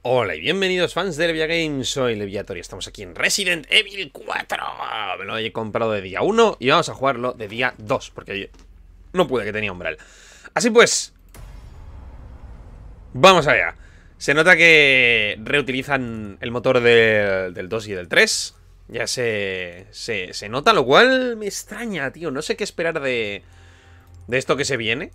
Hola y bienvenidos fans de Levia Games, soy Leviator y estamos aquí en Resident Evil 4. Me lo he comprado de día 1 y vamos a jugarlo de día 2, porque no pude, que tenía umbral. Así pues, vamos allá. Se nota que reutilizan el motor del 2 y del 3. Ya se nota, lo cual me extraña, tío. No sé qué esperar de esto que se viene.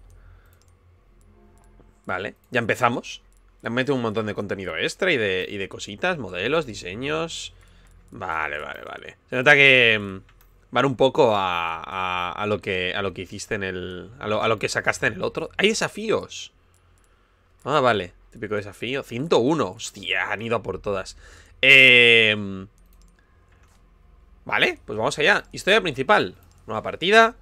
Vale, ya empezamos. Le mete un montón de contenido extra y de cositas, modelos, diseños. Vale. Se nota que van un poco a lo que hiciste en el... A lo que sacaste en el otro. ¡Hay desafíos! Ah, vale. Típico desafío. 101. Hostia, han ido a por todas. Vale, pues vamos allá. Historia principal. Nueva partida.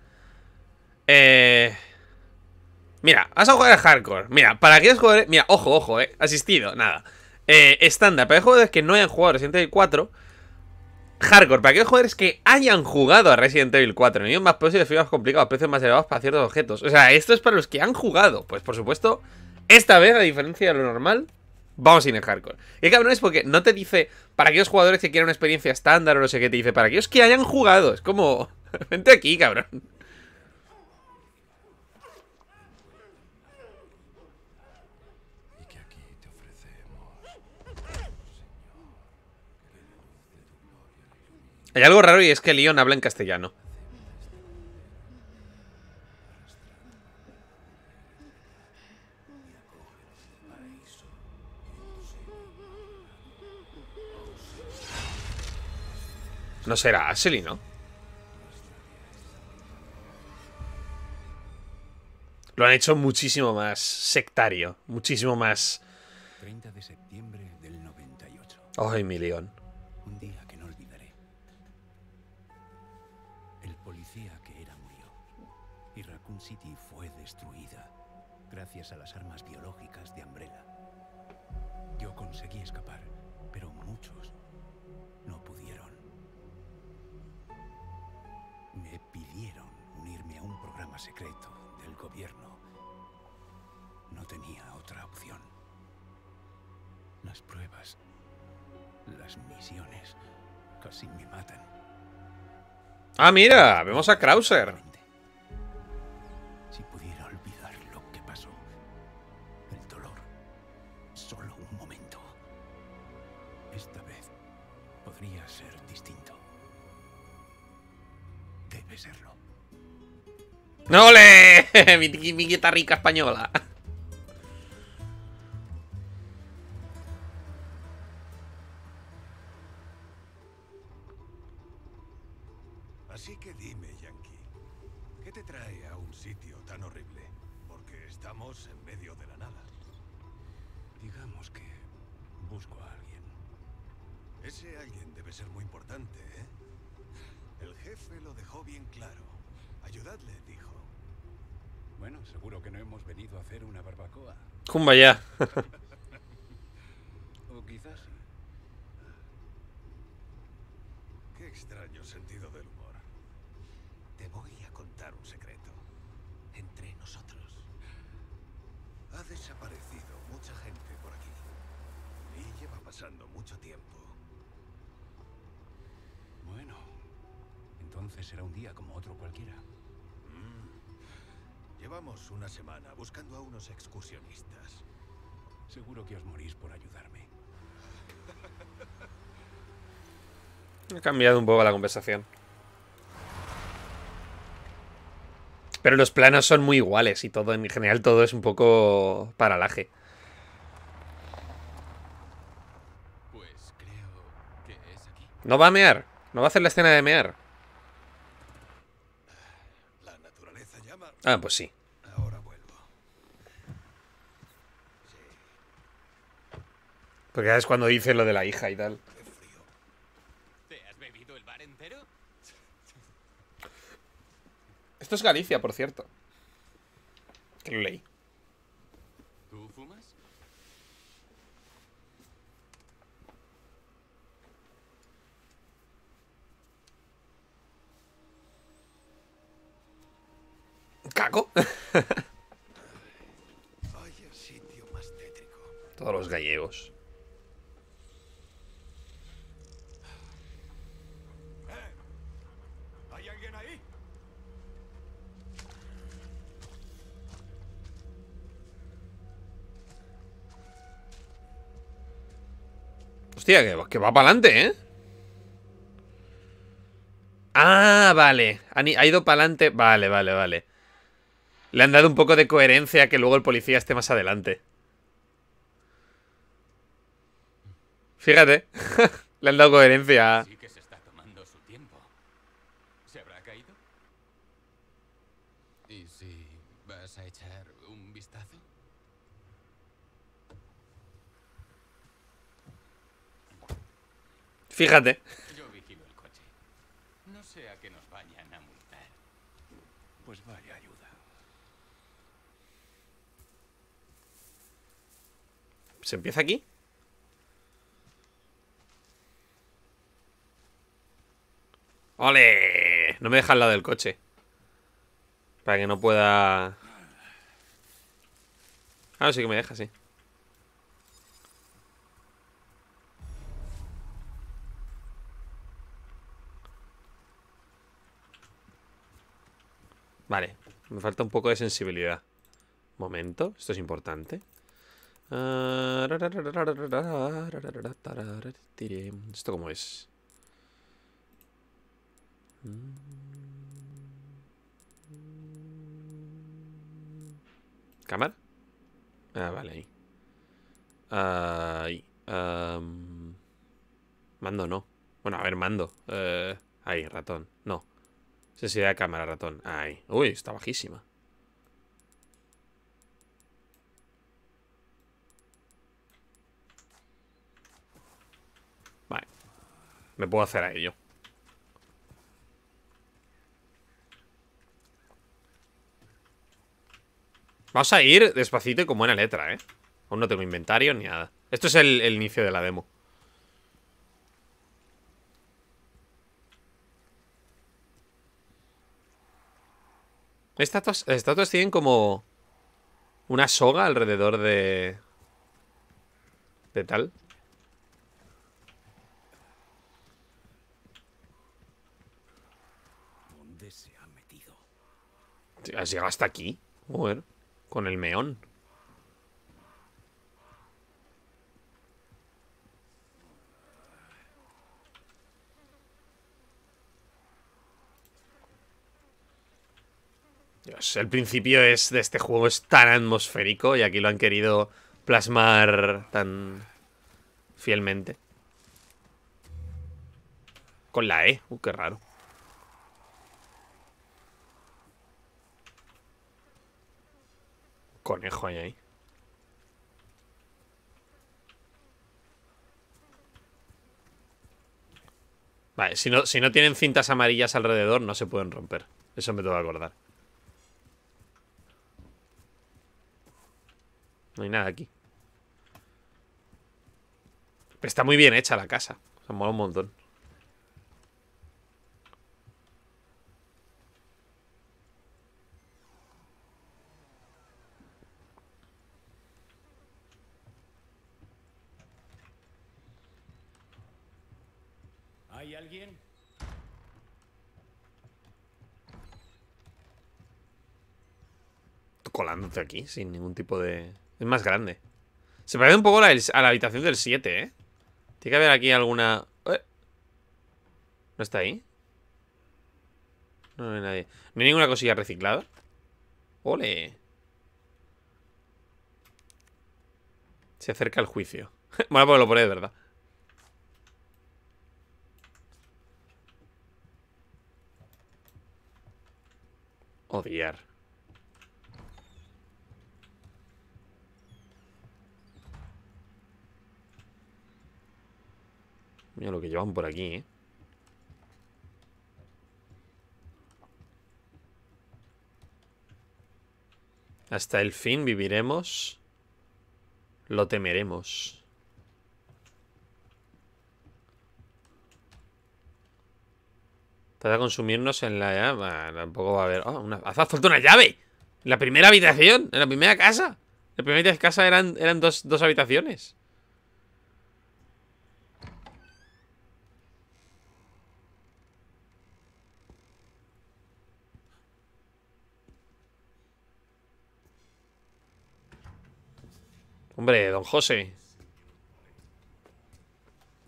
Mira, vas a jugar a hardcore. Mira, para aquellos jugadores... Mira, ojo, asistido, nada. Estándar, para aquellos jugadores que no hayan jugado Resident Evil 4. Hardcore, para aquellos jugadores que hayan jugado a Resident Evil 4. Niveles más posibles, más complicados, precios más elevados para ciertos objetos. O sea, esto es para los que han jugado. Pues por supuesto, esta vez, a diferencia de lo normal, vamos sin el hardcore. Y cabrón, es porque no te dice para aquellos jugadores que quieran una experiencia estándar o no sé qué, te dice para aquellos que hayan jugado. Es como... Vente aquí, cabrón. Hay algo raro y es que Leon habla en castellano. No será Ashley, ¿no? Lo han hecho muchísimo más sectario. Muchísimo más... 30 de septiembre del 98. Ay, mi Leon. Un día que no olvidaré. El policía que era murió. Y Raccoon City fue destruida gracias a las armas biológicas de Umbrella. Yo conseguí escapar, pero muchos no pudieron. Me pidieron unirme a un programa secreto del gobierno. No tenía otra opción. Las pruebas, las misiones, casi me matan. Ah, mira, vemos a Krauser. Si pudiera olvidar lo que pasó, el dolor, solo un momento. Esta vez podría ser distinto. Debe serlo. ¡Ole! mi guitarrica española. Así que dime, Yankee, ¿qué te trae a un sitio tan horrible? Porque estamos en medio de la nada. Digamos que busco a alguien. Ese alguien debe ser muy importante, ¿eh? El jefe lo dejó bien claro. Ayudadle, dijo. Bueno, seguro que no hemos venido a hacer una barbacoa. Jumba ya. O quizás sí. Qué extraño sentido del humor. Te voy a contar un secreto. Entre nosotros. Ha desaparecido mucha gente por aquí. Y lleva pasando mucho tiempo. Bueno, entonces será un día como otro cualquiera. Llevamos una semana buscando a unos excursionistas. Seguro que os morís por ayudarme. Ha cambiado un poco la conversación. Pero los planos son muy iguales y todo, en general, todo es un poco paralaje. Pues creo que es aquí. ¿No va a mear? ¿No va a hacer la escena de mear? La naturaleza llama. Ah, pues sí. Ahora vuelvo. Porque es cuando dice lo de la hija y tal. Qué frío. ¿Te has bebido el bar entero? Esto es Galicia, por cierto. Que lo leí. ¿Tú fumas? ¡Caco! Vaya sitio más tétrico. Todos los gallegos. Hostia, que va para adelante, ¿eh? Ah, vale. Ha ido para adelante. Vale, vale, vale. Le han dado un poco de coherencia que luego el policía esté más adelante. Fíjate. Le han dado coherencia. Sí que se está tomando su tiempo. ¿Se habrá caído? ¿Y si vas a echar un vistazo? Fíjate. Yo vigilo el coche. No sea que nos vayan a multar. Pues vaya ayuda. ¿Se empieza aquí? ¡Ole! No me deja al lado del coche. Para que no pueda... Ah, sí que me deja, sí. Vale, me falta un poco de sensibilidad. Momento, esto es importante. ¿Esto cómo es? ¿Cámara? Ah, vale, ahí. Ahí. Mando no. Bueno, a ver, mando. Ahí, ratón. No. Sensibilidad de cámara, ratón. Ahí. Uy, está bajísima. Vale. Me puedo hacer a ello. Vamos a ir despacito y con buena letra, ¿eh? Aún no tengo inventario ni nada. Esto es el inicio de la demo. Estas estatuas tienen como una soga alrededor de tal. ¿Dónde se ha metido? ¿Has llegado hasta aquí? Joder, con el meón. Dios, el principio de este juego es tan atmosférico y aquí lo han querido plasmar tan fielmente. Con la E, qué raro. Conejo ahí. Vale, si no tienen cintas amarillas alrededor, no se pueden romper. Eso me tengo que acordar. No hay nada aquí. Pero está muy bien hecha la casa. O sea, mola un montón. ¿Hay alguien? Tú colándote aquí sin ningún tipo de... Es más grande. Se parece un poco a la habitación del 7, ¿eh? Tiene que haber aquí alguna... ¿No está ahí? No hay nadie. ¿No hay ninguna cosilla reciclada? ¡Ole! Se acerca el juicio. Bueno, pues lo pone de verdad. Odiar. Mira lo que llevan por aquí, ¿eh? Hasta el fin viviremos. Lo temeremos. Para consumirnos en la... Bueno, tampoco va a haber... Oh, ¡hace falta una llave! En la primera habitación. En la primera casa. En la primera casa eran dos habitaciones. Hombre, don José.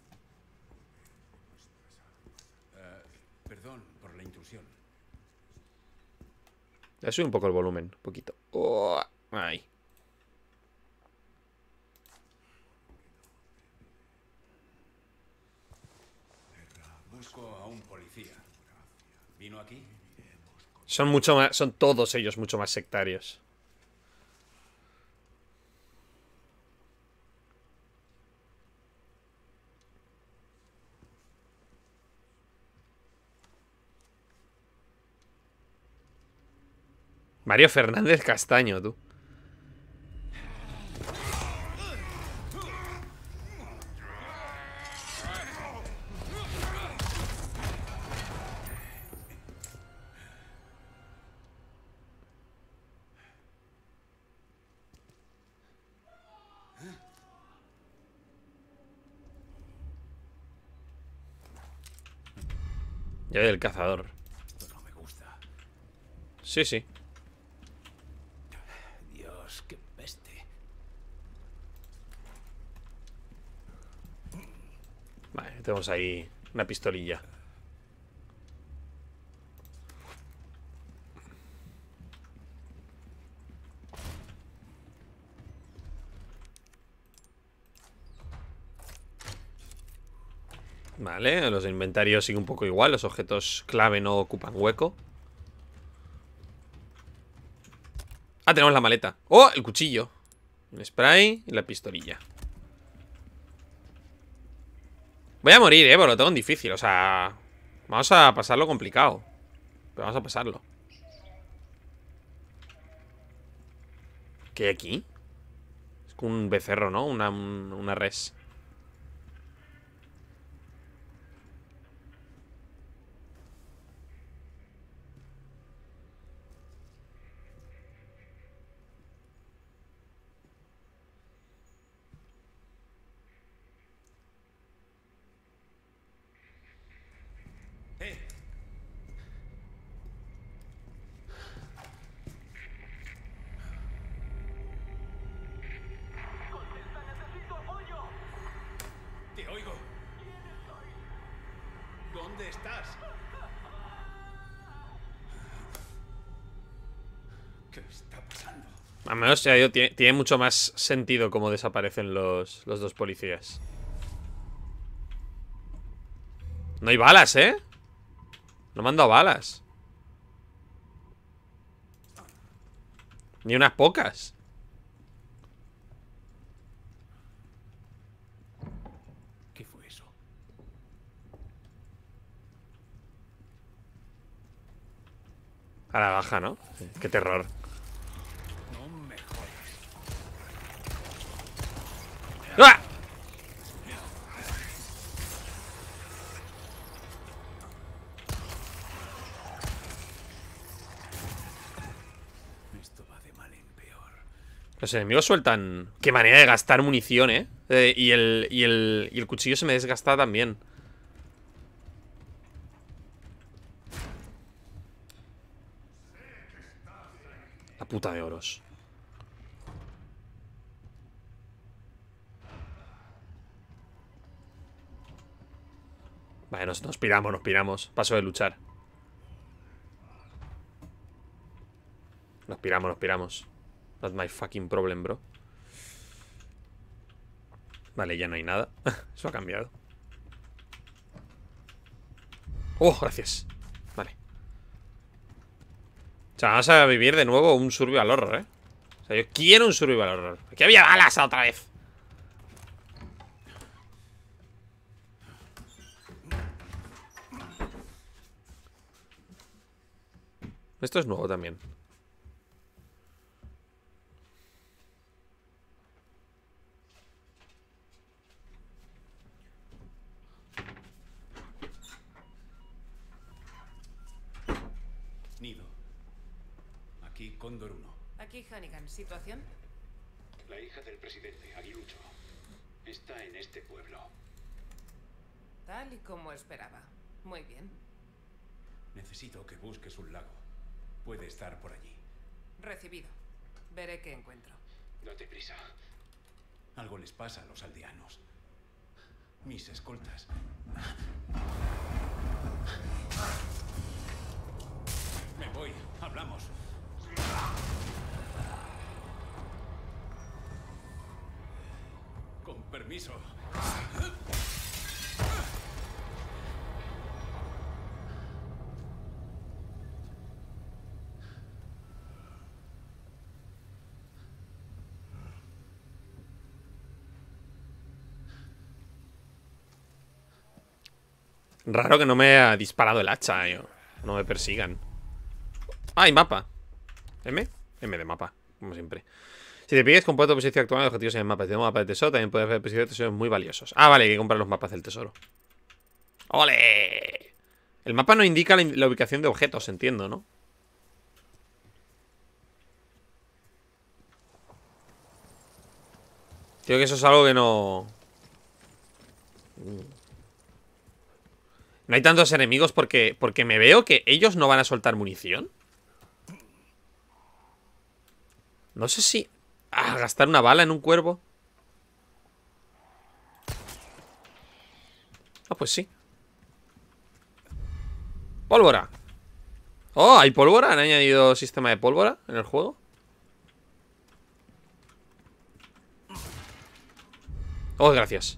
Le subo un poco el volumen, un poquito. Oh, ahí. Busco a un policía. ¿Vino aquí? Son mucho más, son todos ellos mucho más sectarios. Mario Fernández Castaño, tú. Ya del cazador. No me gusta. Sí, sí. Dios, qué peste. Vale, tenemos ahí una pistolilla. Vale, los inventarios siguen un poco igual. Los objetos clave no ocupan hueco. Ah, tenemos la maleta. ¡Oh! El cuchillo. El spray y la pistolilla. Voy a morir, pero lo tengo en difícil. O sea, vamos a pasarlo complicado. Pero vamos a pasarlo. ¿Qué hay aquí? Es como un becerro, ¿no? Una res. Te oigo. ¿Dónde estás? ¿Qué está pasando? Al menos ya digo, tiene mucho más sentido cómo desaparecen los dos policías. No hay balas, ¿eh? No me han dado balas. Ni unas pocas. ¿Qué fue eso? A la baja, ¿no? Qué terror. No me jodas. ¡Ah! Esto va de mal en peor. Los enemigos sueltan... Qué manera de gastar munición, ¿eh? Y el cuchillo se me desgasta también. La puta de oros. Vale, nos piramos, nos piramos. Paso de luchar. Nos piramos, nos piramos. Not my fucking problem, bro. Vale, ya no hay nada. Eso ha cambiado. Oh, gracias. Vale. O sea, vamos a vivir de nuevo un survival horror, ¿eh? O sea, yo quiero un survival horror. Aquí había balas otra vez. Esto es nuevo también. Nido. Aquí Cóndor 1. Aquí Hannigan, ¿situación? La hija del presidente, Aguilucho, está en este pueblo. Tal y como esperaba. Muy bien. Necesito que busques un lago. Puede estar por allí. Recibido. Veré qué encuentro. Date prisa. Algo les pasa a los aldeanos. Mis escoltas. Me voy. Hablamos. Con permiso. Raro que no me ha disparado el hacha, yo. No me persigan. Ah, hay mapa. ¿M? M de mapa, como siempre. Si te pides, compra tu posición actual de objetivos en el mapa. Si tenemos mapa de tesoro, también puedes ver posiciones de tesoros muy valiosos. Ah, vale, hay que comprar los mapas del tesoro. ¡Ole! El mapa no indica la ubicación de objetos, entiendo, ¿no? Creo que eso es algo que no... No hay tantos enemigos porque me veo que ellos no van a soltar munición. No sé si... Ah, gastar una bala en un cuervo. Ah, pues sí. Pólvora. Oh, ¿hay pólvora? ¿Han añadido sistema de pólvora en el juego? Oh, gracias.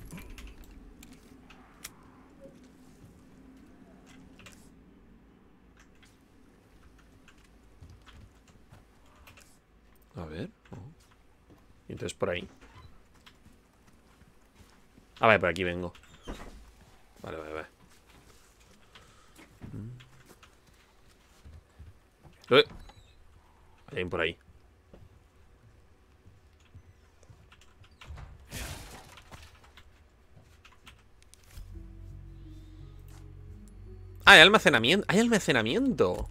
A ver. Oh. Y entonces por ahí. Ah, vale, por aquí vengo. Vale, vale, vale. Hay alguien por ahí. Ah, hay almacenamiento. Hay almacenamiento.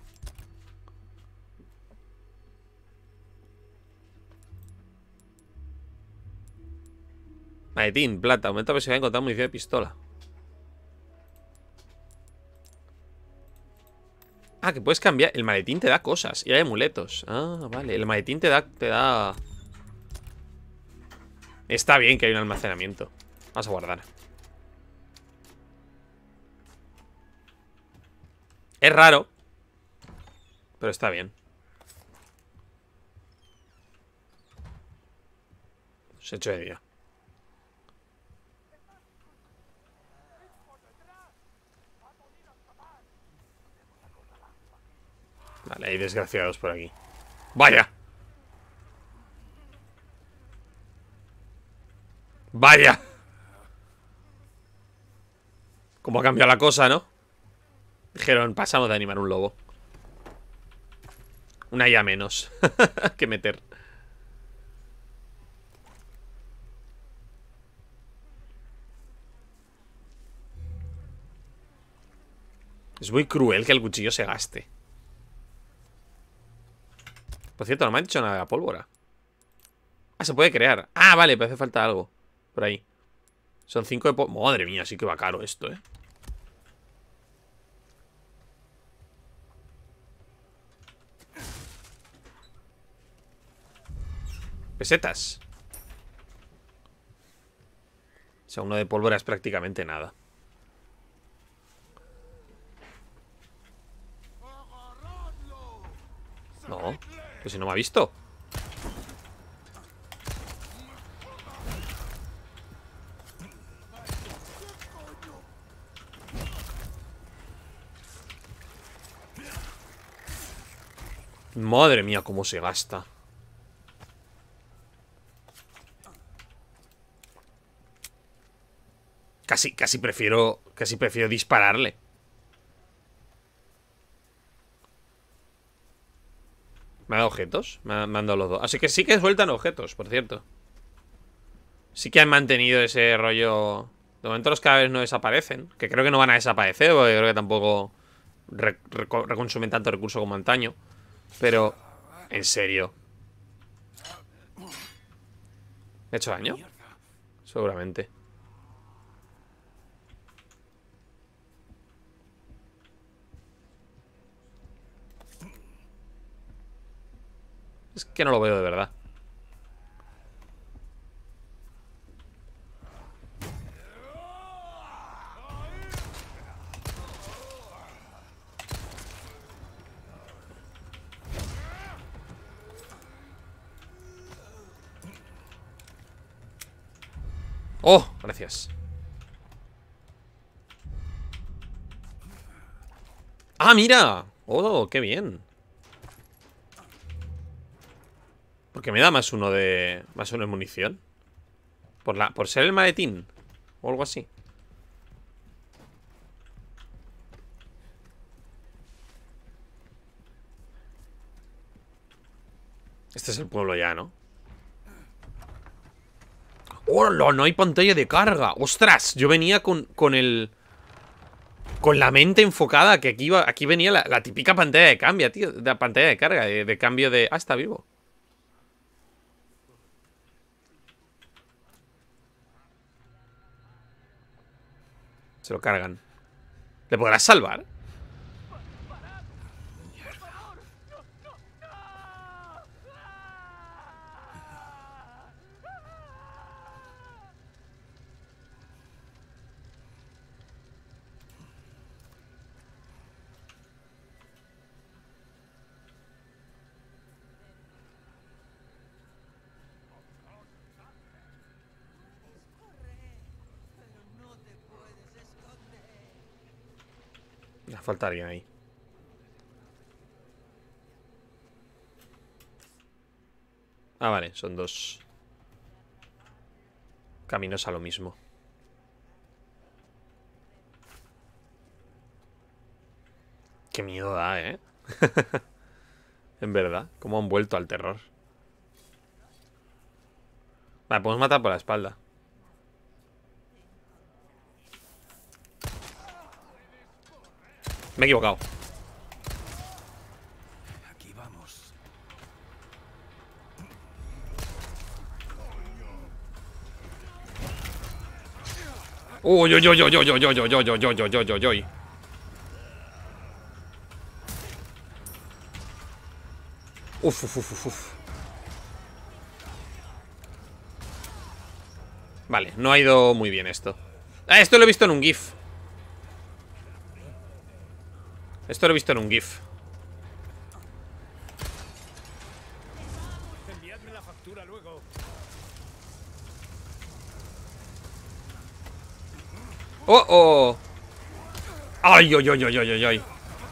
Maletín, plata. Aumenta la posibilidad de encontrar munición de pistola. Ah, que puedes cambiar. El maletín te da cosas. Y hay amuletos. Ah, vale. El maletín te da... Está bien que hay un almacenamiento. Vamos a guardar. Es raro, pero está bien. Se ha hecho de día. Vale, hay desgraciados por aquí. ¡Vaya! ¡Vaya! ¿Cómo ha cambiado la cosa, no? Dijeron, pasamos de animar un lobo. Una ya menos que meter. Es muy cruel que el cuchillo se gaste. Por cierto, no me han dicho nada de la pólvora. Ah, se puede crear. Ah, vale, pero hace falta algo. Por ahí. Son 5 de pólvora. Madre mía, sí que va caro esto, ¿eh? Pesetas. O sea, uno de pólvora es prácticamente nada. No, pues si no me ha visto. Madre mía, cómo se gasta. Casi prefiero dispararle. ¿Me ha dado objetos? Me han dado los dos. Así que sí que sueltan objetos, por cierto. Sí que han mantenido ese rollo. De momento los cadáveres no desaparecen. Que creo que no van a desaparecer, porque creo que tampoco reconsumen tanto recurso como antaño. Pero, en serio, ¿he hecho daño? Seguramente. Es que no lo veo de verdad. Oh, gracias. ¡Ah, mira! ¡Oh, qué bien! Porque me da más uno de... Más uno de munición. Por ser el maletín. O algo así. Este es el pueblo ya, ¿no? ¡Hola! No hay pantalla de carga. ¡Ostras! Yo venía con el... Con la mente enfocada. Que aquí venía la típica pantalla de cambio, tío. De la pantalla de carga. De cambio de... Ah, está vivo. Se lo cargan. ¿Le podrás salvar? Me falta alguien ahí. Ah, vale, son dos caminos a lo mismo. Qué miedo da, ¿eh? En verdad, cómo han vuelto al terror. Vale, podemos matar por la espalda. Me he equivocado. Aquí vamos. Uy, uy, uy, uy, uy, uy, uy, uy, uy, uy, uy, uy, uy, uy. Uf, uf, uf, uf. Vale, no ha ido muy bien esto. Ah, esto lo he visto en un GIF. Esto lo he visto en un GIF. Enviadme la factura luego. ¡Oh, oh! ¡Ay, ay, ay, ay, ay, ay, ay!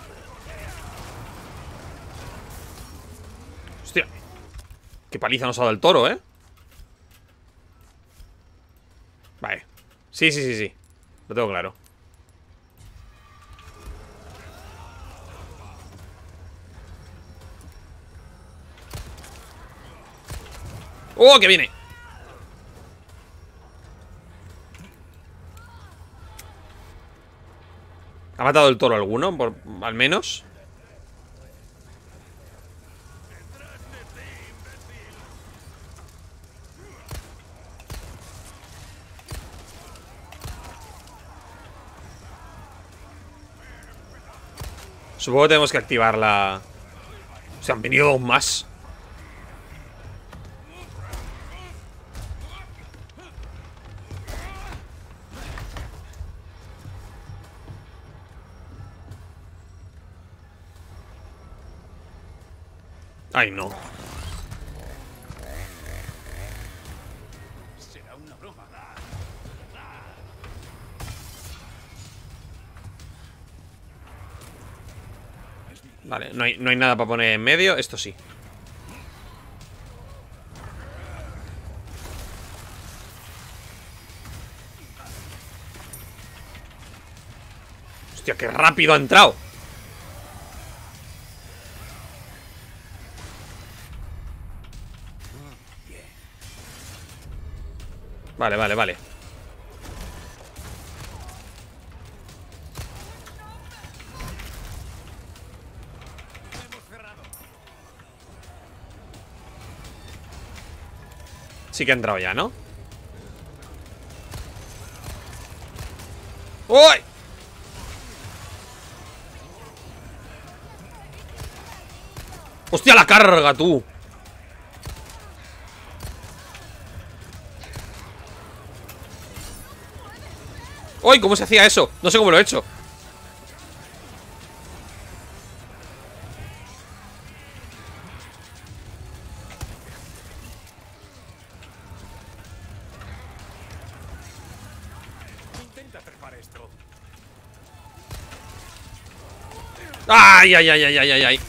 Hostia. Qué paliza nos ha dado el toro, ¿eh? Vale. Sí, sí, sí, sí. Lo tengo claro. ¡Oh, que viene! ¿Ha matado el toro alguno? Al menos. Supongo que tenemos que activar la... Se han venido aún más. Ay, no. Será una broma. Vale, no hay nada para poner en medio. Esto sí. Hostia, qué rápido ha entrado. Vale, vale, vale. Sí que ha entrado ya, ¿no? ¡Uy! ¡Hostia, la carga, tú! ¡Uy! ¿Cómo se hacía eso? No sé cómo lo he hecho. hacer para esto. ¡Ay, ay, ay, ay, ay, ay, ay!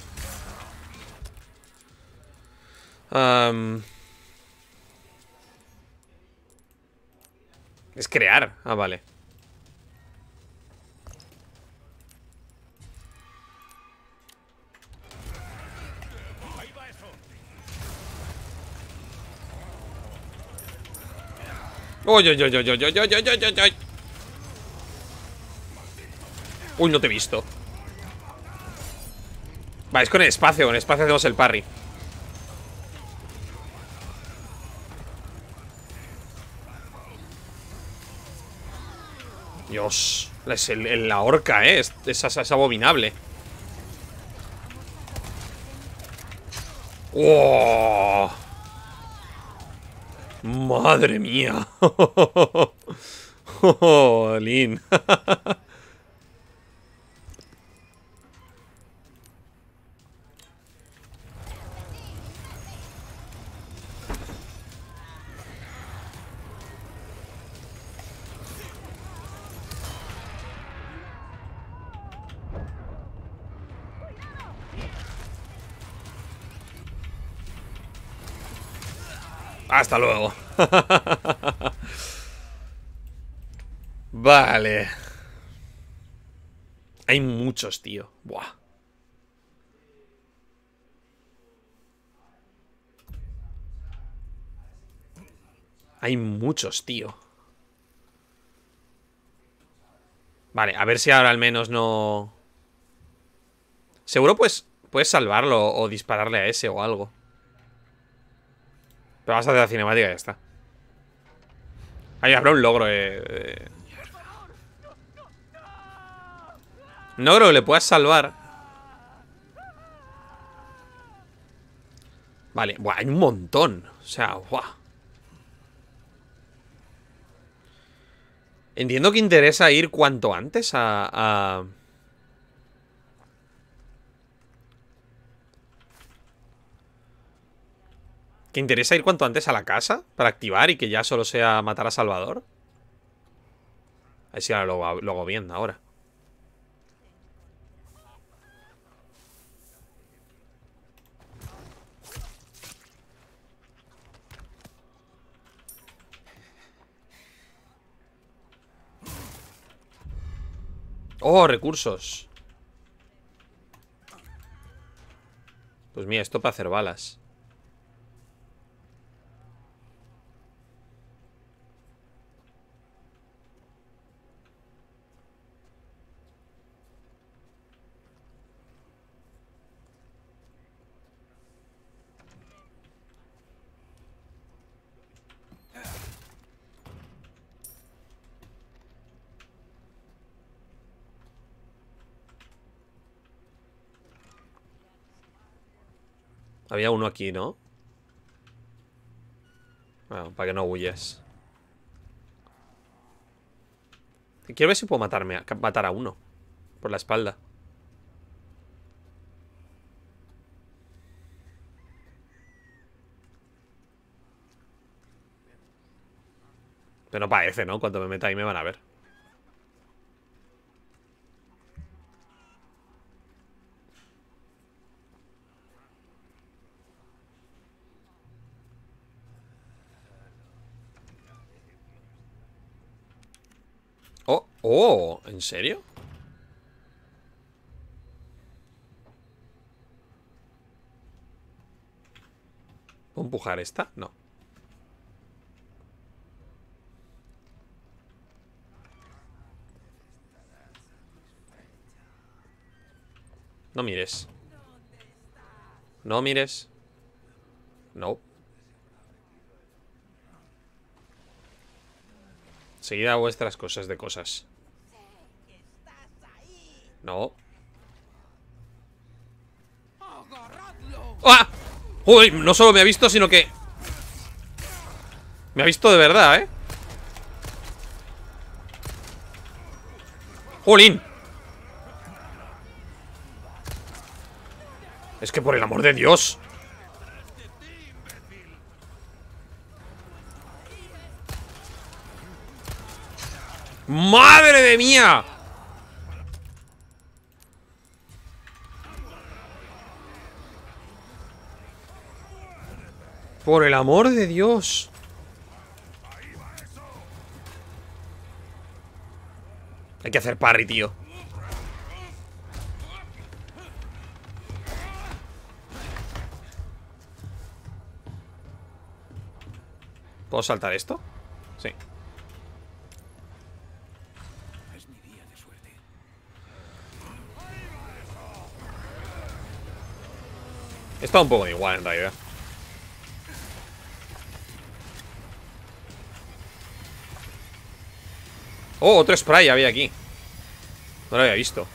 Es crear. Ah, vale. Ahí va eso. ¡Uy, uy, uy, uy, uy, uy, uy, uy, uy, uy! Uy, no te he visto. Vale, es con el espacio. Con el espacio hacemos el parry. Dios. Es la horca, es abominable. ¡Oh! ¡Madre mía! ¡Jolín! Hasta luego. Vale. Hay muchos, tío. Buah. Hay muchos, tío. Vale, a ver si ahora al menos no... Seguro pues puedes salvarlo o dispararle a ese o algo. Pero vas a hacer la cinemática y ya está. Ahí habrá un logro, No creo que le puedas salvar. Vale, buah, hay un montón. O sea, buah. Entiendo que interesa ir cuanto antes que interesa ir cuanto antes a la casa para activar y que ya solo sea matar a Salvador. A ver si ahora lo hago bien ahora. Oh, recursos. Pues mira, esto para hacer balas. Había uno aquí, ¿no? Bueno, para que no huyes. Quiero ver si puedo matar a uno por la espalda. Pero no parece, ¿no? Cuando me meta ahí me van a ver. Oh, oh, ¿en serio? ¿Puedo empujar esta? No. No mires. No mires. No. Seguid a vuestras cosas de cosas. No. ¡Ah! Uy, no solo me ha visto, sino que... Me ha visto de verdad, ¿eh? ¡Jolín! Es que por el amor de Dios. ¡Madre de mía! Por el amor de Dios. Hay que hacer parry, tío. ¿Puedo saltar esto? Sí. Es mi día de suerte. Está un poco igual en realidad. Oh, otro spray había aquí. No lo había visto.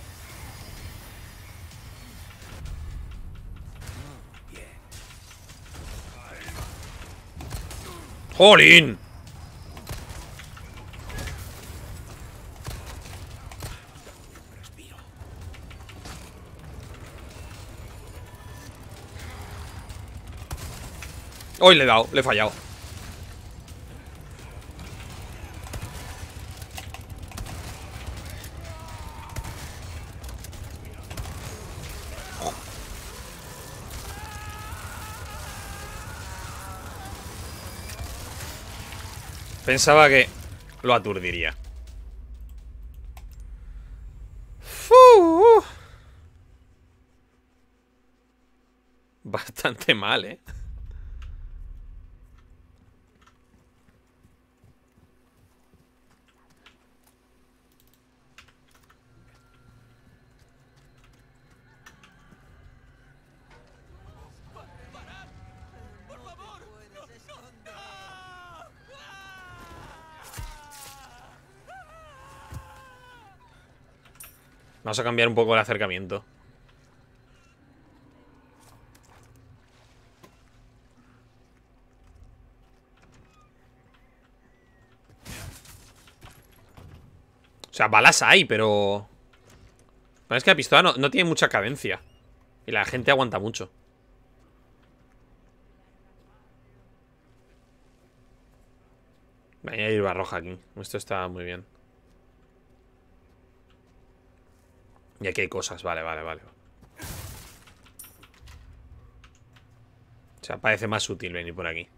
¡Jolín! Hoy le he dado, le he fallado. Pensaba que lo aturdiría. Bastante mal, ¿eh? Vamos a cambiar un poco el acercamiento. O sea, balas hay, pero... Es que la pistola no tiene mucha cadencia. Y la gente aguanta mucho. Voy a ir roja aquí. Esto está muy bien. Y aquí hay cosas, vale. O sea, parece más útil venir por aquí.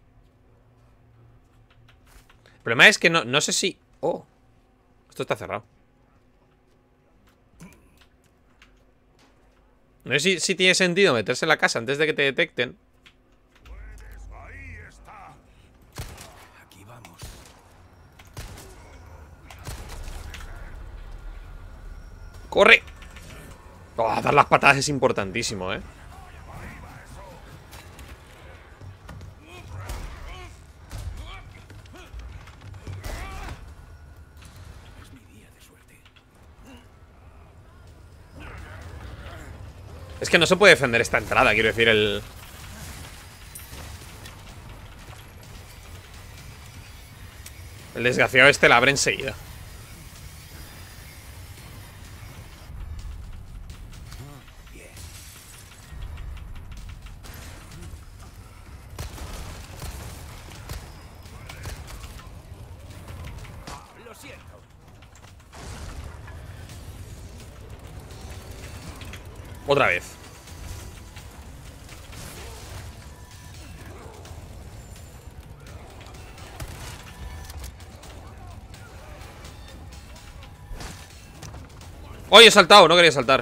El problema es que no sé si... Oh, esto está cerrado. No sé si tiene sentido meterse en la casa antes de que te detecten. Aquí vamos. ¡Corre! Oh, dar las patadas es importantísimo, ¿eh? Es mi día de suerte. Es que no se puede defender esta entrada, quiero decir, el desgraciado este la abre enseguida. Lo siento. Otra vez. ¡Oye, he saltado! No quería saltar.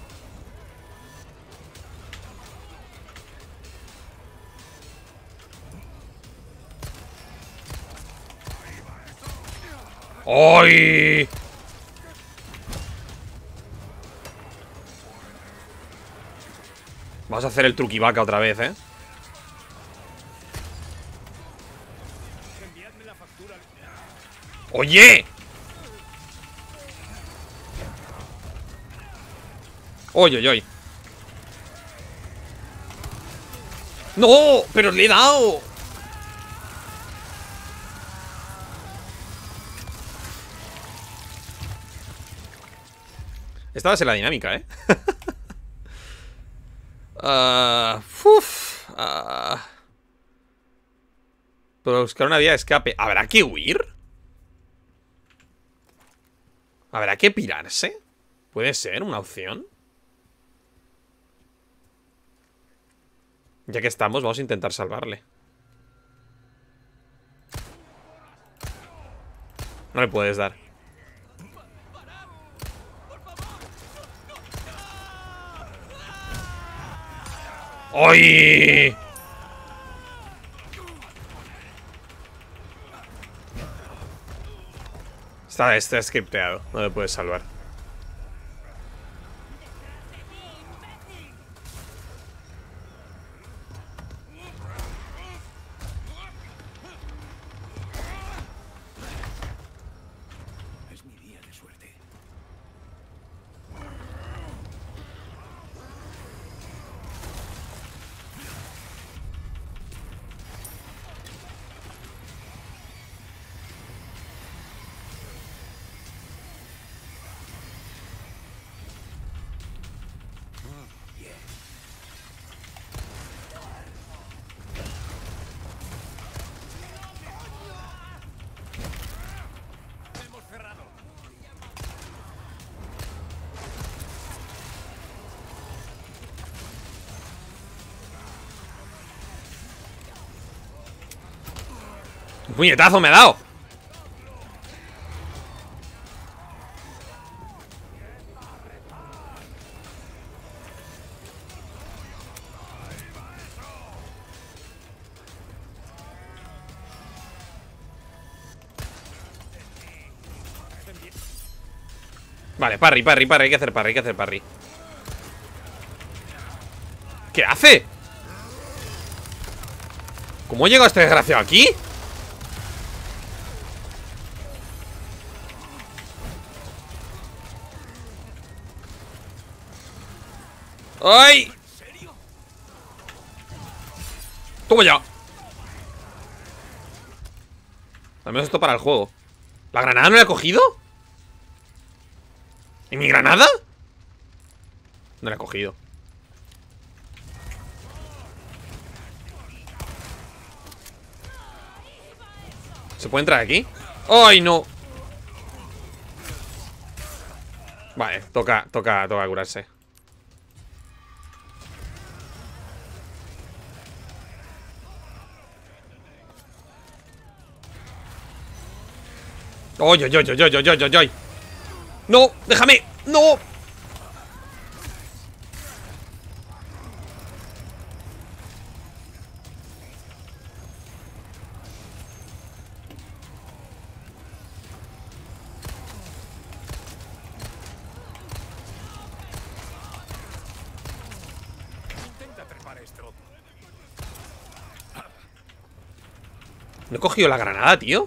¡Ay! Vamos a hacer el truquivaca otra vez, ¿eh? ¡Oye! ¡Oye! ¡No! ¡Pero le he dado! Esta va a ser la dinámica, ¿eh? Pero buscar una vía de escape. ¿Habrá que huir? ¿Habrá que pirarse? ¿Puede ser una opción? Ya que estamos, vamos a intentar salvarle. No le puedes dar. ¡Ay! Está scripteado. No le puedes salvar. Es mi día de suerte. ¡Un puñetazo me ha dado! Vale, parry, parry, parry. Hay que hacer parry, hay que hacer parry. ¿Qué hace? ¿Cómo llega este desgraciado aquí? ¡Ay! ¡Toma ya! Al menos esto para el juego. ¿La granada no la he cogido? ¿Y mi granada? No la he cogido. ¿Se puede entrar aquí? ¡Ay, no! Vale, toca curarse. ¡Oy, oy, oy, oy, oy, oy, oy, oy! ¡No! ¡Déjame! ¡No! No he cogido la granada, tío.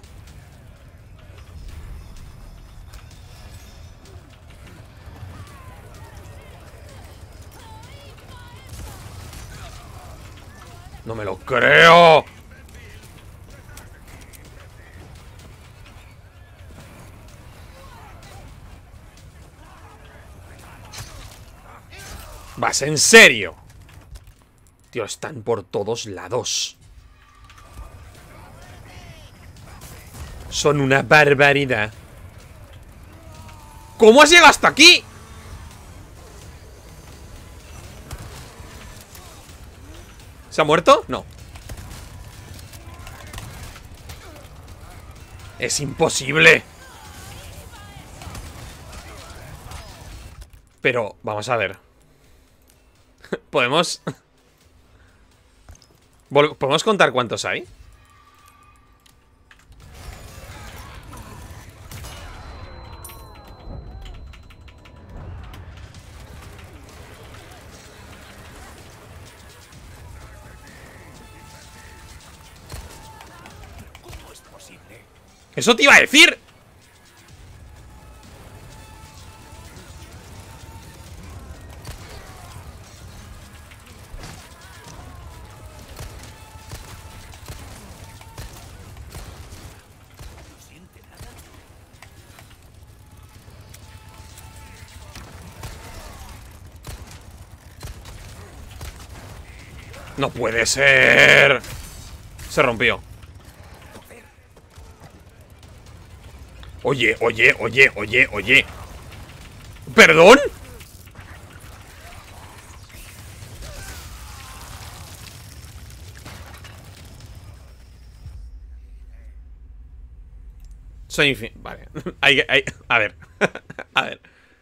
No me lo creo. ¿Vas en serio? Tío, están por todos lados. Son una barbaridad. ¿Cómo has llegado hasta aquí? ¿Se ha muerto? No. Es imposible. Pero, vamos a ver. ¿Podemos? ¿Podemos contar cuántos hay? ¡Eso te iba a decir! ¡No puede ser! Se rompió. Oye, oye, oye, oye, oye. ¿Perdón? Soy vale. A ver. A ver.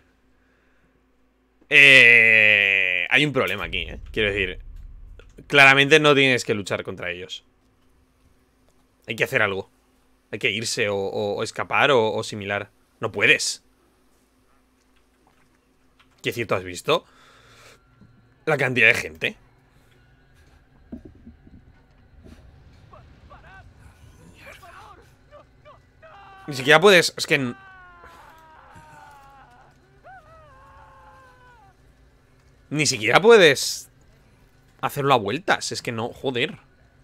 Hay un problema aquí, quiero decir, claramente no tienes que luchar contra ellos. Hay que hacer algo. Hay que irse o escapar o similar. No puedes. ¿Qué cierto has visto? La cantidad de gente. Ni siquiera puedes... Es que... Ni siquiera puedes hacerlo a vueltas. Es que no, joder.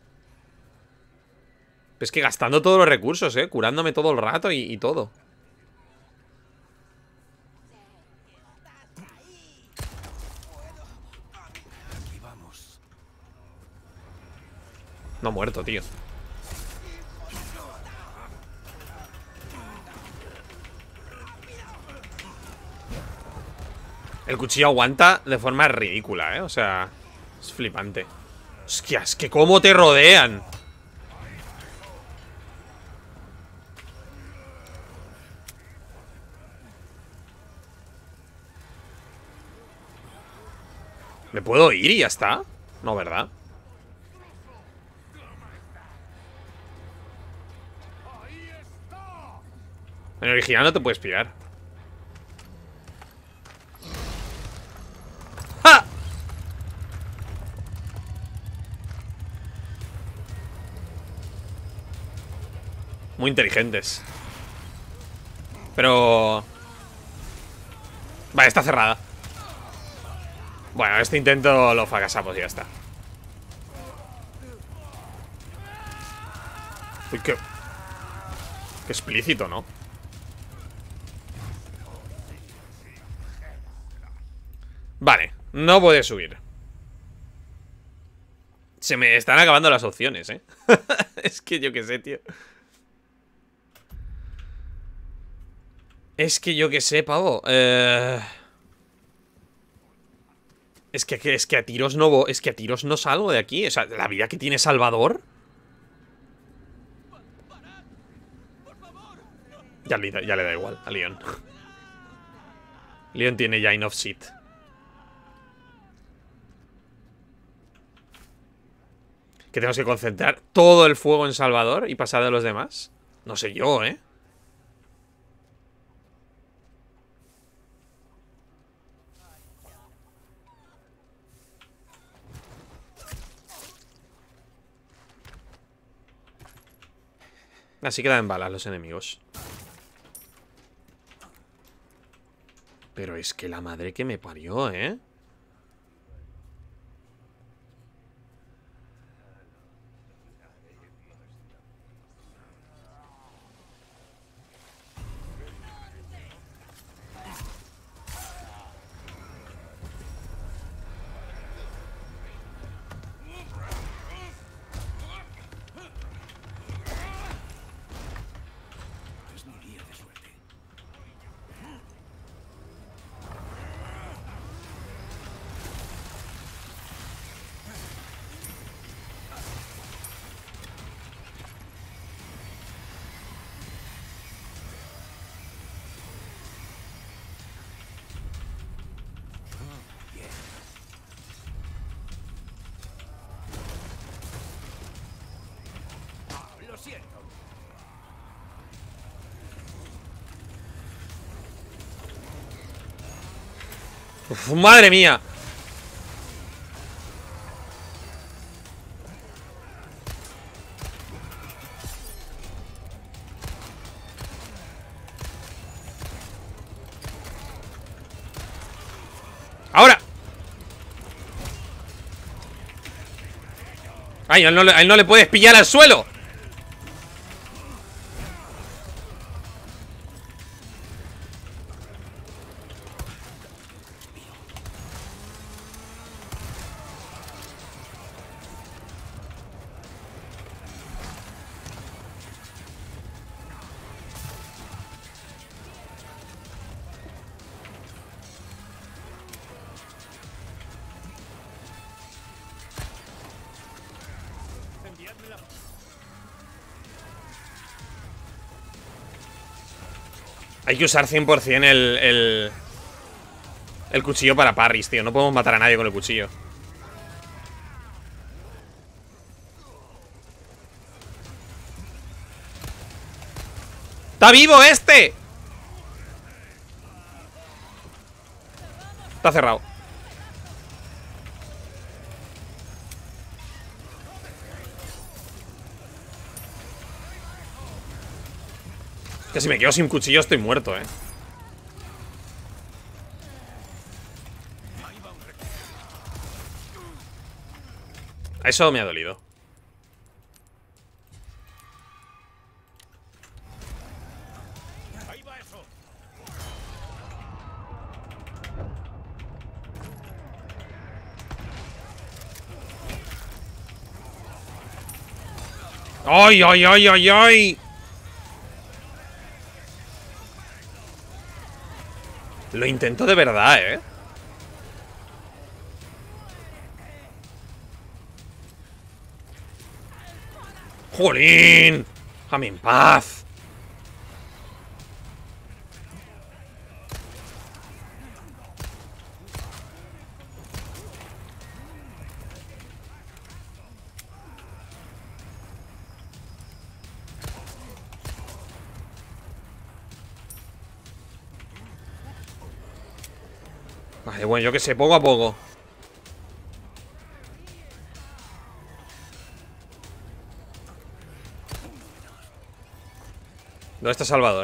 Es que gastando todos los recursos, curándome todo el rato y todo. No ha muerto, tío. El cuchillo aguanta de forma ridícula, o sea, es flipante. Hostia, es que cómo te rodean. ¿Me puedo ir y ya está? No, ¿verdad? En el original no te puedes pillar. ¡Ja! Muy inteligentes. Pero... Vale, está cerrada. Bueno, este intento lo fracasamos y ya está. Uy, qué explícito, ¿no? Vale, no puede subir. Se me están acabando las opciones, Es que yo qué sé, tío. Es que yo qué sé, pavo. Es que a tiros no... Es que a tiros no salgo de aquí. O sea, la vida que tiene Salvador. Ya le da igual a Leon. Leon tiene ya enough shit. ¿Que tenemos que concentrar todo el fuego en Salvador y pasar de los demás? No sé yo, Así quedan en balas los enemigos. Pero es que la madre que me parió, Uf, madre mía. ¡Ahora! ¡Ay, a él no le puedes pillar al suelo! Hay que usar 100% el cuchillo para parries, tío. No podemos matar a nadie con el cuchillo. ¡Está vivo este! Está cerrado. Que si me quedo sin cuchillo estoy muerto, Eso me ha dolido. ¡Ay, ay, ay, ay, ay! Lo intento de verdad, ¡Jolín! ¡Déjame en paz! Vale, bueno, yo qué sé, poco a poco. ¿Dónde está Salvador?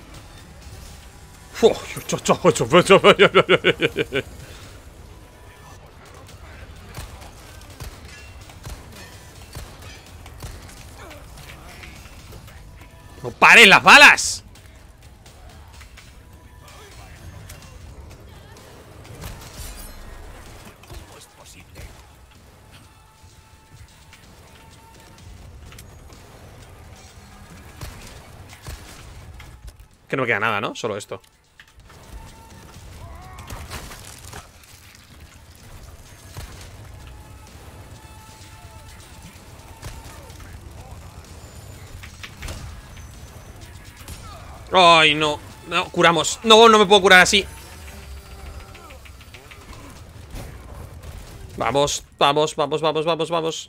¡No paren las balas! Que no me queda nada, ¿no? Solo esto. Ay, no. No, curamos. No, no me puedo curar así. Vamos, vamos, vamos, vamos, vamos, vamos.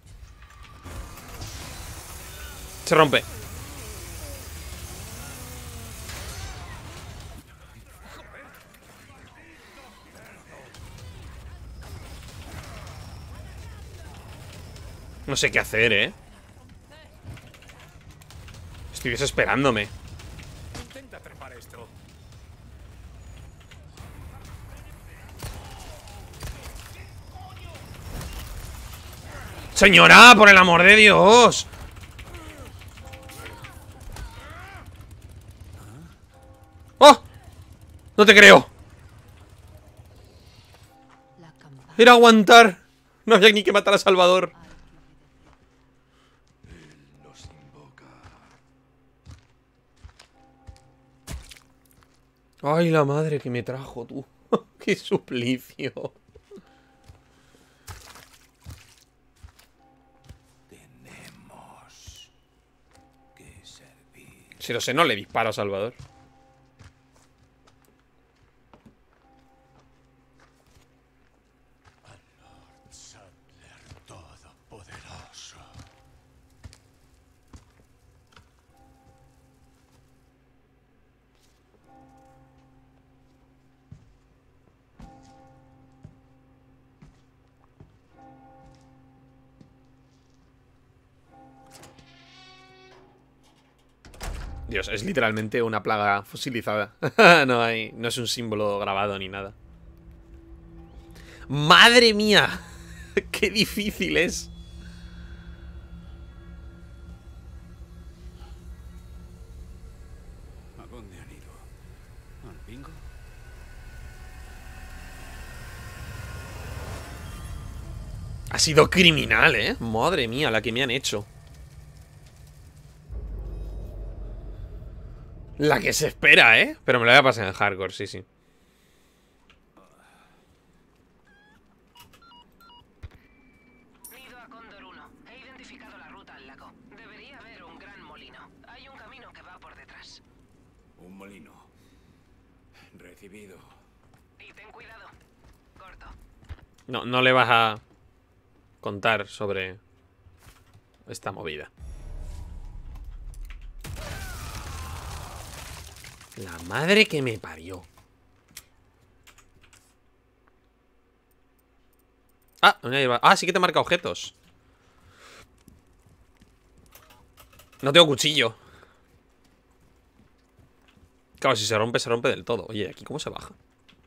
Se rompe. No sé qué hacer, Estoy desesperándome. Intenta trepar esto. ¡Señora, por el amor de Dios! ¡Oh! No te creo. Era aguantar. No había ni que matar a Salvador. Los invoca. Ay, la madre que me trajo, tú. ¡Qué suplicio! Tenemos que servir. Si lo sé, no le disparo a Salvador. Lord Sadler Todopoderoso. Dios, es literalmente una plaga fosilizada. No es un símbolo grabado ni nada. ¡Madre mía! ¡Qué difícil es! ¿A dónde han ido? ¿Al bingo? Ha sido criminal, Madre mía, la que me han hecho. La que se espera, Pero me la voy a pasar en hardcore, sí, sí. Nido a Cóndor 1. He identificado la ruta molino. Recibido. Y ten cuidado. Corto. No, no le vas a contar sobre esta movida. La madre que me parió. Ah, sí que te marca objetos. No tengo cuchillo. Claro, si se rompe del todo. Oye, ¿aquí cómo se baja?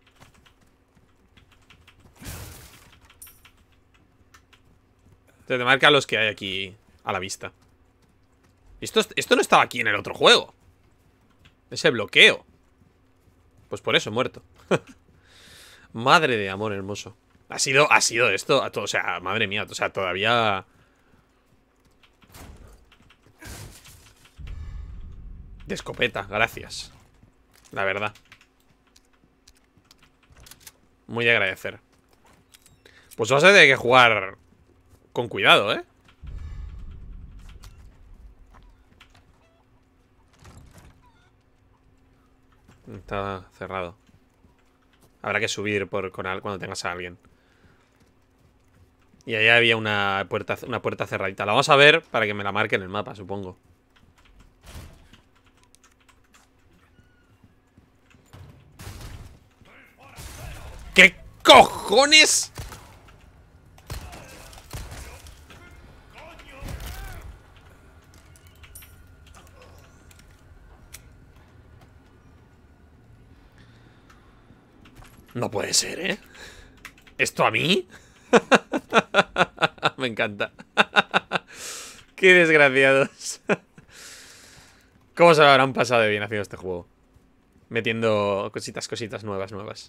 Te marca los que hay aquí a la vista. Esto no estaba aquí en el otro juego. Ese bloqueo. Pues por eso he muerto. Madre de amor hermoso. Ha sido esto. O sea, madre mía. O sea, todavía. De escopeta, gracias. La verdad. Muy de agradecer. Pues vas a tener que jugar con cuidado, ¿eh? Está cerrado. Habrá que subir cuando tengas a alguien. Y ahí había una puerta cerradita. La vamos a ver para que me la marque en el mapa, supongo. ¿Qué cojones? No puede ser, ¿eh? ¿Esto a mí? Me encanta. Qué desgraciados. ¿Cómo se lo habrán pasado de bien haciendo este juego? Metiendo cositas nuevas.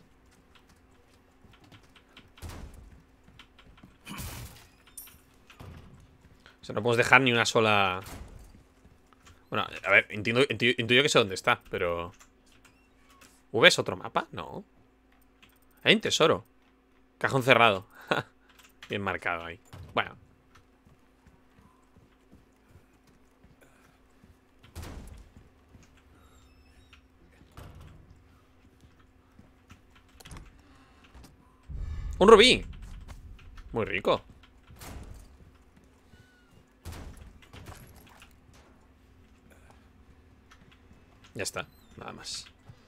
O sea, no podemos dejar ni una sola... Bueno, a ver, intuyo que sé dónde está, pero... ¿V es otro mapa? No. Hay un tesoro. Cajón cerrado. Bien marcado ahí. Bueno. Un rubí. Muy rico. Ya está, nada más.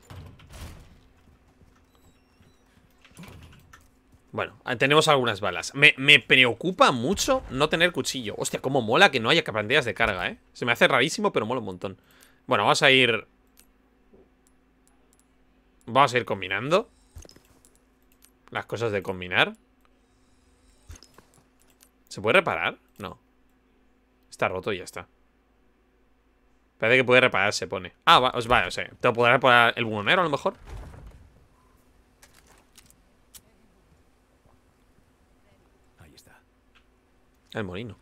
Bueno, tenemos algunas balas. Me preocupa mucho no tener cuchillo. Hostia, cómo mola que no haya pantallas de carga, ¿eh? Se me hace rarísimo, pero mola un montón. Bueno, vamos a ir... Vamos a ir combinando las cosas de combinar. ¿Se puede reparar? No. Está roto y ya está. Parece que puede reparar, se pone. Ah, vale, o sea, ¿te podrá reparar el buhonero a lo mejor? Ahí está. El molino.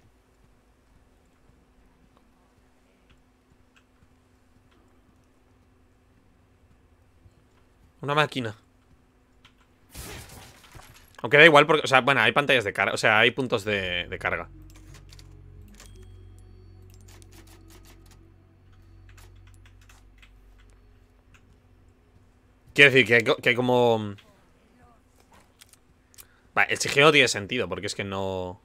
Una máquina. Aunque da igual porque, o sea, bueno, hay pantallas de carga. O sea, hay puntos de carga. Quiero decir que hay como... Vale, el sigilo tiene sentido, porque es que no...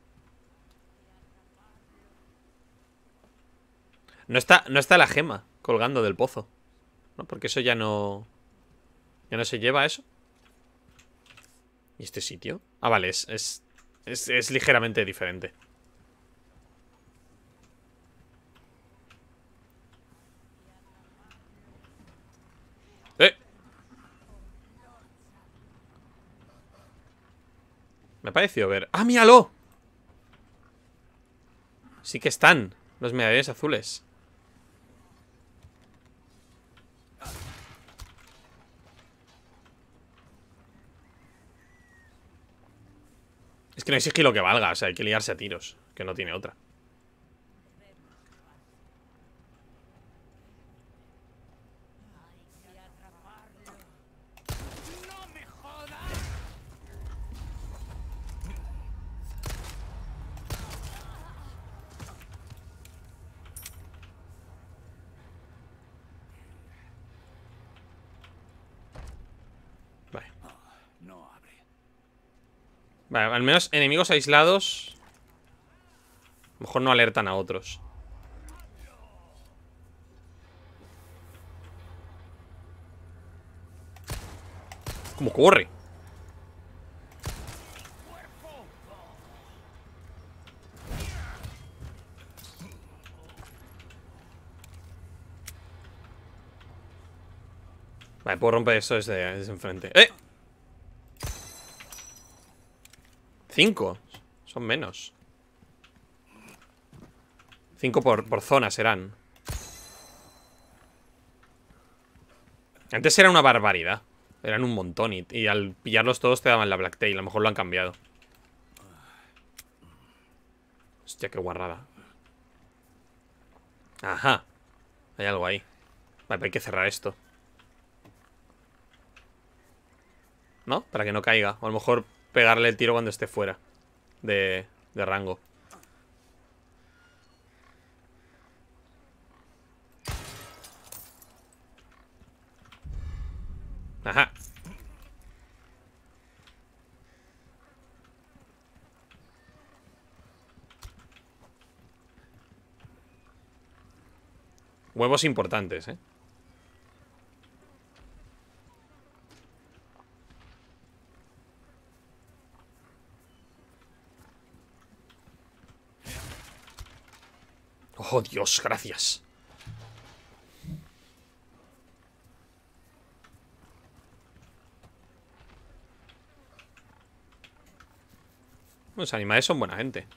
No está la gema colgando del pozo, ¿no? Porque eso ya no... Ya no se lleva eso. ¿Y este sitio? Ah, vale, es ligeramente diferente. Me ha parecido ver... ¡Ah, míralo! Sí que están los medallones azules. Es que no hay sigilo que valga. O sea, hay que liarse a tiros. Que no tiene otra. Vale, al menos enemigos aislados. A lo mejor no alertan a otros. ¿Cómo corre? Vale, puedo romper eso desde enfrente. ¡Eh! 5. Son menos. 5 por zona serán. Antes era una barbaridad. Eran un montón y al pillarlos todos te daban la Blacktail. A lo mejor lo han cambiado. Hostia, qué guarrada. Ajá. Hay algo ahí. Vale, pero hay que cerrar esto. ¿No? Para que no caiga. O a lo mejor pegarle el tiro cuando esté fuera de rango. Ajá. Huevos importantes, ¿eh? Oh, Dios, gracias. Los animales son buena gente.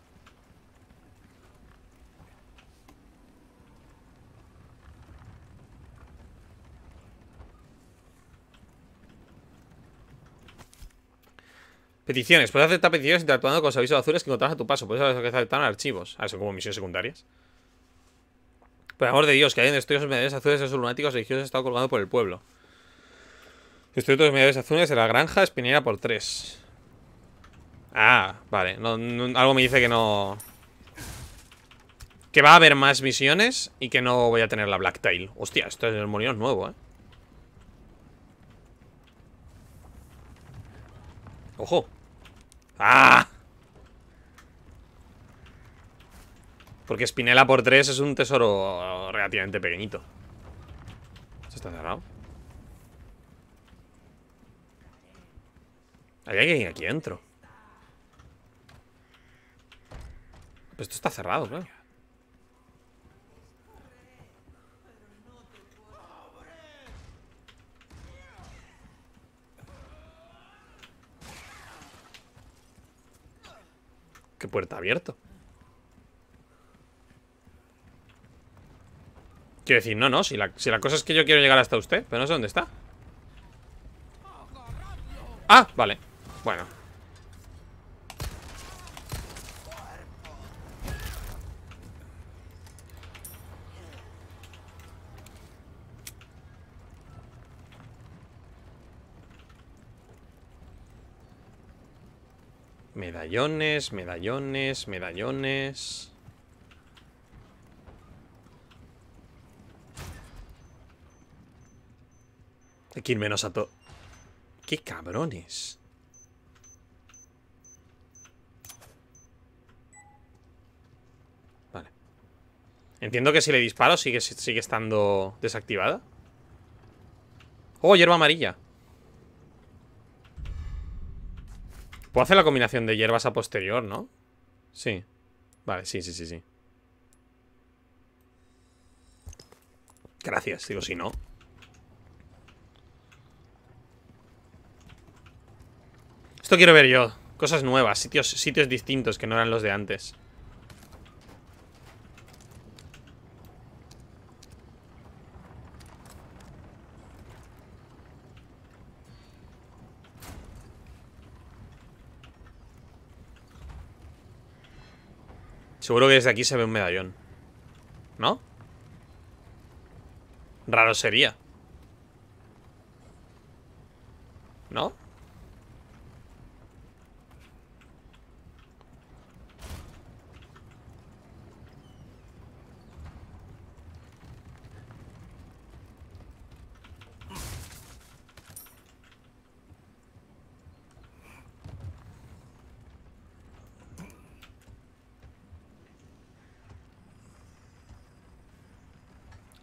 Peticiones. Puedes aceptar peticiones interactuando con los avisos azules que encontrarás a tu paso. Puedes aceptar archivos. Ah, son como misiones secundarias. Por amor de Dios, que hay destruidos los medallones azules de esos lunáticos religiosos estado colgando por el pueblo. Destruir todos los medallones azules de la granja espinera por 3. Ah, vale. Algo me dice que no... Que va a haber más misiones y que no voy a tener la Blacktail. Hostia, esto es el molino nuevo, ¿eh? ¡Ojo! ¡Ah! Porque Spinella por 3 es un tesoro relativamente pequeñito. ¿Se está cerrado? Hay alguien aquí dentro. Pero esto está cerrado, claro. ¿Qué puerta ha abierto? Quiero decir, no, si la cosa es que yo quiero llegar hasta usted. Pero no sé dónde está. Ah, vale. Bueno. Medallones, medallones, medallones. Hay que ir menos a todo. ¡Qué cabrones! Vale. Entiendo que si le disparo sigue estando desactivada. ¡Oh, hierba amarilla! Puedo hacer la combinación de hierbas a posterior, ¿no? Sí. Vale, sí. Gracias, digo, si no. Esto quiero ver yo. Cosas nuevas, sitios distintos que no eran los de antes. Seguro que desde aquí se ve un medallón. ¿No? Raro sería. ¿No?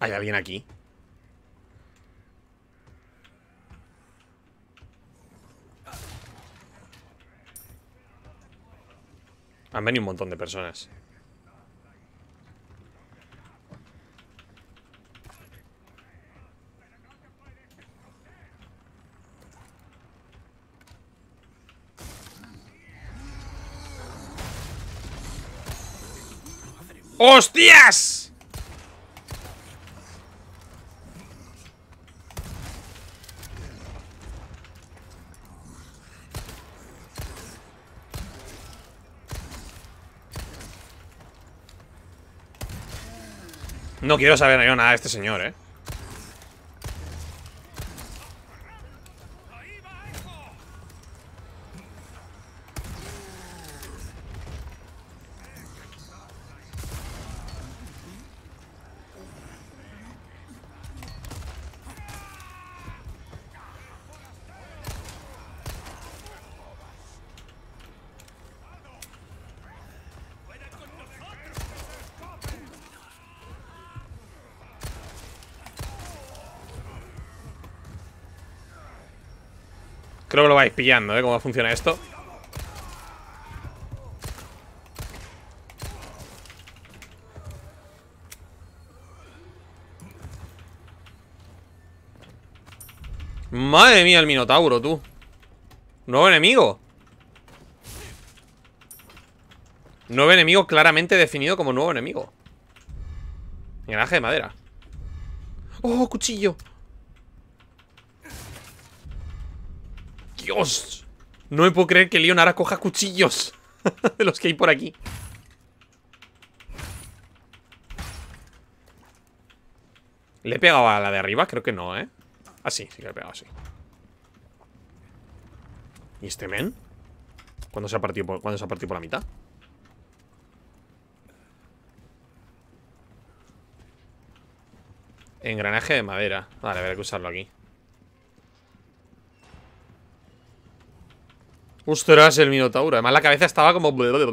Hay alguien aquí. Han venido un montón de personas. ¡Hostias! No quiero saber yo nada de este señor, ¿eh? Creo que lo vais pillando, ¿eh? Cómo funciona esto. Madre mía, el Minotauro, tú. Nuevo enemigo. Nuevo enemigo claramente definido como nuevo enemigo. Engranaje de madera. ¡Oh, cuchillo! ¡Dios! No me puedo creer que Leon ahora coja cuchillos de los que hay por aquí. ¿Le he pegado a la de arriba? Creo que no, ¿eh? Ah, sí, sí que le he pegado, sí. ¿Y este men? ¿Cuándo se ha partido por la mitad? Engranaje de madera. Vale, habrá que usarlo aquí. Ostras, el Minotauro. Además la cabeza estaba como...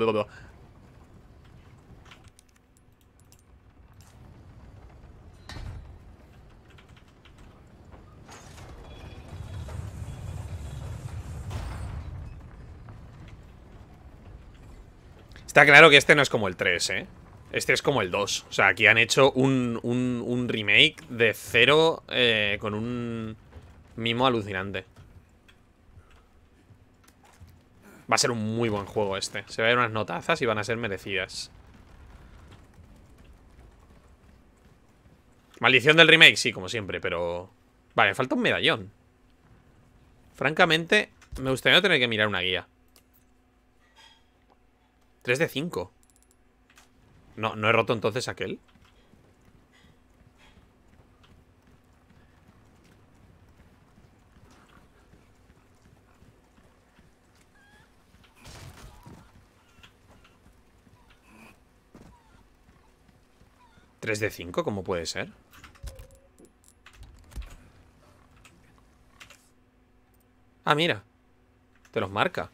Está claro que este no es como el 3, ¿eh? Este es como el 2. O sea, aquí han hecho un remake de cero con un mimo alucinante. Va a ser un muy buen juego este. Se va a ver unas notazas y van a ser merecidas. Maldición del remake, sí, como siempre, pero... Vale, me falta un medallón. Francamente, me gustaría no tener que mirar una guía. 3 de 5. No, ¿no he roto entonces aquel? ¿3 de 5? ¿Cómo puede ser? Ah, mira. Te los marca.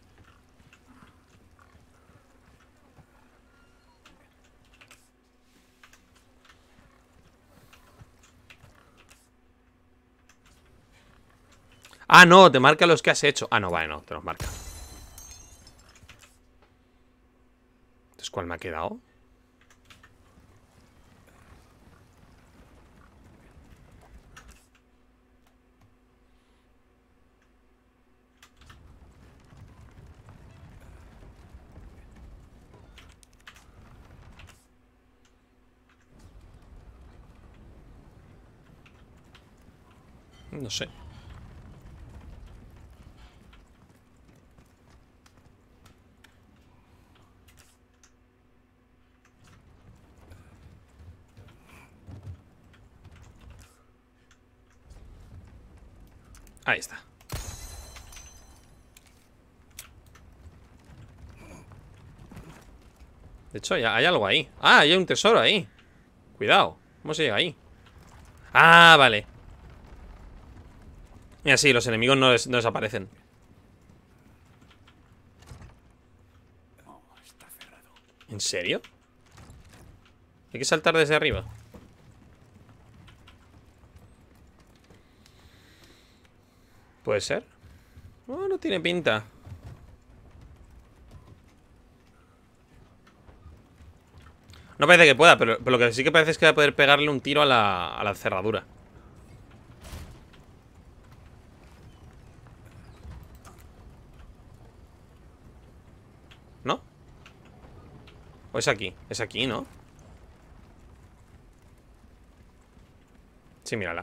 Ah, no, te marca los que has hecho. Ah, no, vale, no, te los marca. Entonces, ¿cuál me ha quedado? No sé. Ahí está. De hecho, hay algo ahí. Ah, hay un tesoro ahí. Cuidado. ¿Cómo se llega ahí? Ah, vale. Mira, sí, los enemigos no desaparecen. ¿En serio? Hay que saltar desde arriba. ¿Puede ser? Oh, no tiene pinta. No parece que pueda, pero lo que sí que parece es que va a poder pegarle un tiro a la cerradura. ¿No? ¿O es aquí? Es aquí, ¿no? Sí, mírala.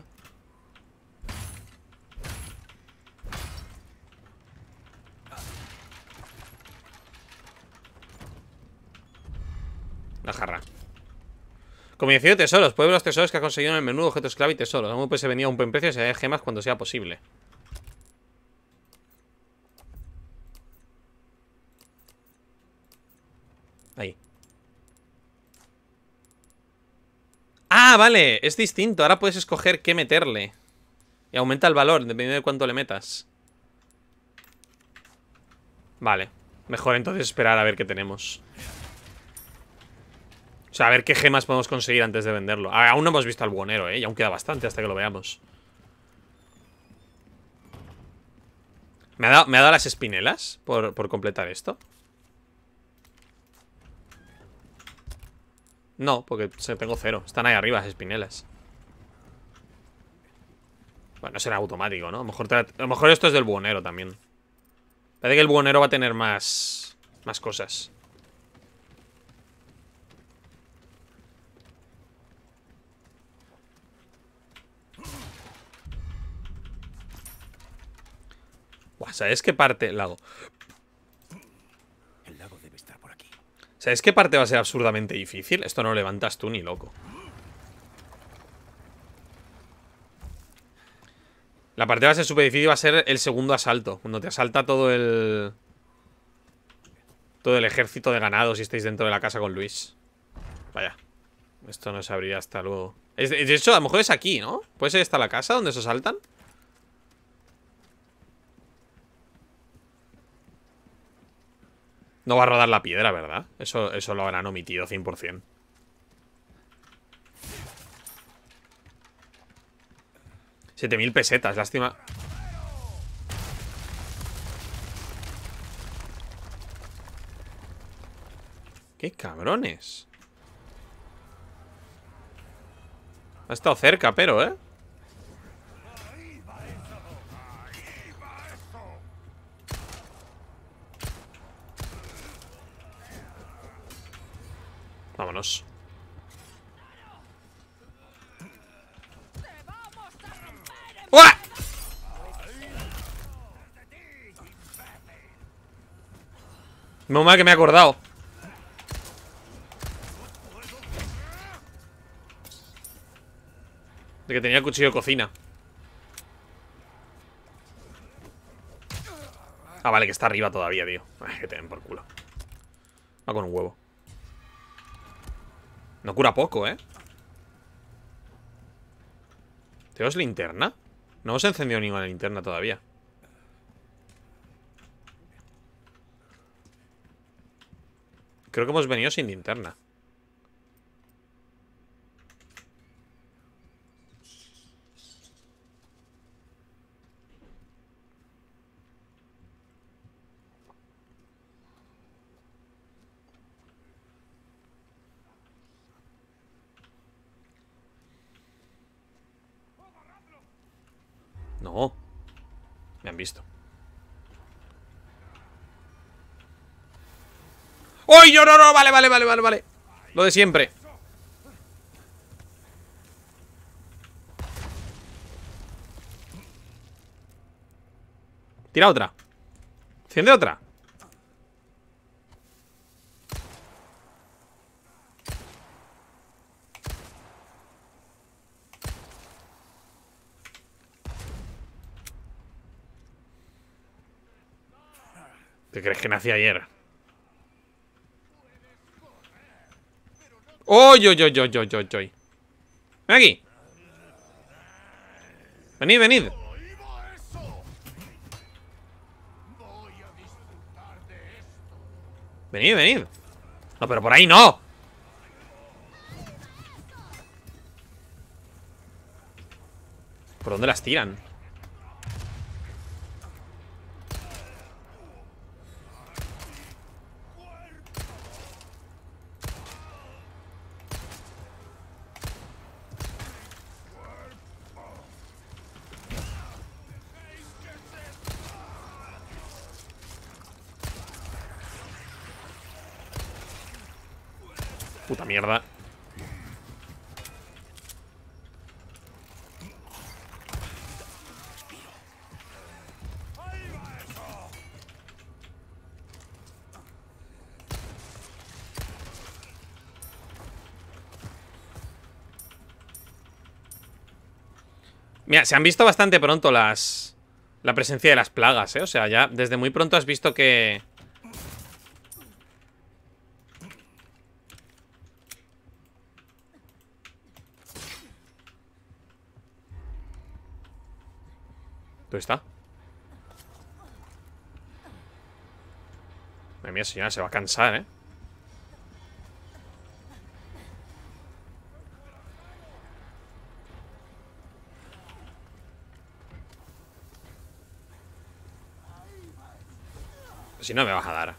La jarra. Combinación de tesoros. Puede ver los tesoros que ha conseguido en el menú, objetos clave y tesoros. Aún pues se venía a un buen precio y se da gemas cuando sea posible. Ahí. Ah, vale. Es distinto. Ahora puedes escoger qué meterle. Y aumenta el valor, dependiendo de cuánto le metas. Vale. Mejor entonces esperar a ver qué tenemos. O sea, a ver qué gemas podemos conseguir antes de venderlo. Aún no hemos visto al buhonero, y aún queda bastante hasta que lo veamos. ¿Me ha dado las espinelas por completar esto? No, porque tengo 0. Están ahí arriba las espinelas. Bueno, será automático, ¿no? A lo mejor esto es del buhonero también. Parece que el buhonero va a tener más cosas. Buah, ¿sabes qué parte? Lago. El lago debe estar por aquí. ¿Sabes qué parte va a ser absurdamente difícil? Esto no lo levantas tú ni loco. La parte que va a ser súper difícil va a ser el segundo asalto. Cuando te asalta todo el ejército de ganado si estáis dentro de la casa con Luis. Vaya. Esto no se abrirá hasta luego. De hecho, a lo mejor es aquí, ¿no? ¿Puede ser esta la casa donde se asaltan? No va a rodar la piedra, ¿verdad? Eso lo habrán omitido 100%. $7.000 pesetas, lástima. ¡Qué cabrones! Ha estado cerca, pero, ¿eh? Vámonos. ¡Uah! Menos mal que me he acordado. De que tenía cuchillo de cocina. Ah, vale, que está arriba todavía, tío. Ay, que te den por culo. Va con un huevo. No cura poco, ¿eh? ¿Tenemos linterna? No hemos encendido ninguna linterna todavía. Creo que hemos venido sin linterna. No. Me han visto. ¡Uy! No, no, no! Vale. Lo de siempre. Tira otra. Enciende otra. ¿Te crees que nací ayer? ¡Oy! Ven aquí. Venid. Venid. No, pero por ahí no. ¿Por dónde las tiran? Puta mierda. Mira, se han visto bastante pronto la presencia de las plagas, ¿eh? O sea, ya desde muy pronto has visto que... ¿Dónde está? Madre mía, señora, se va a cansar, ¿eh? Si no me vas a dar.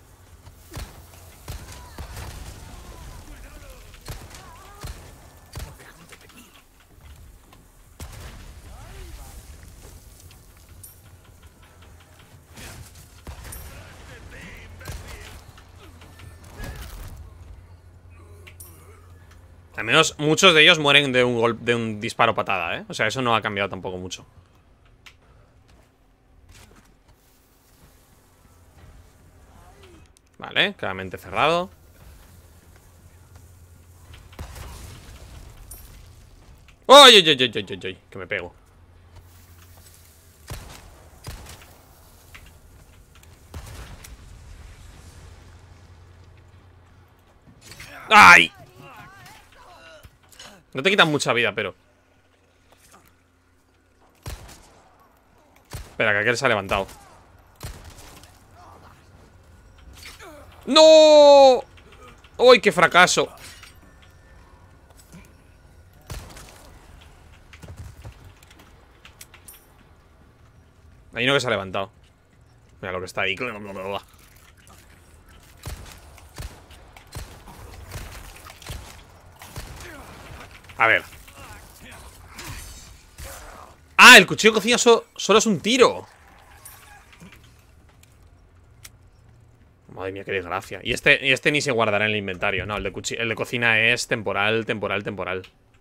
Al menos muchos de ellos mueren de un disparo patada, ¿eh? O sea, eso no ha cambiado tampoco mucho. Vale, claramente cerrado. ¡Ay, ay, ay, ay, ay, ay! Que me pego. ¡Ay! No te quitan mucha vida, pero... Espera, que aquel se ha levantado. ¡No! ¡Uy, qué fracaso! Hay uno que se ha levantado. Mira lo que está ahí. A ver. ¡Ah! El cuchillo de cocina solo es un tiro. Madre mía, qué desgracia. Y este ni se guardará en el inventario. No, el de cocina es temporal, temporal, temporal.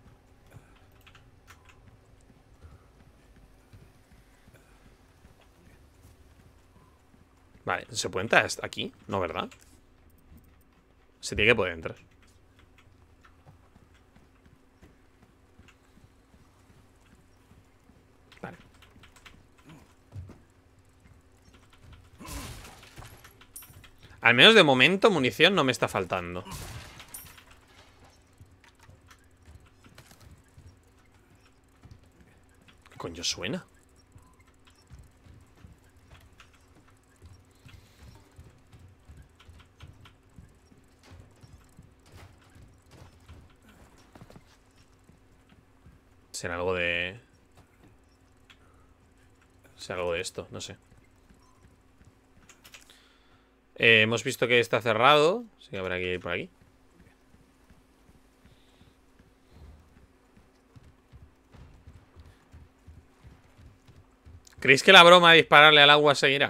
Vale, ¿se puede entrar hasta aquí? No, ¿verdad? Se tiene que poder entrar. Vale. Al menos de momento munición no me está faltando. ¿Qué coño suena? Será algo de... Será algo de esto, no sé. Hemos visto que está cerrado. Así que habrá que ir por aquí. ¿Creéis que la broma de dispararle al agua seguirá?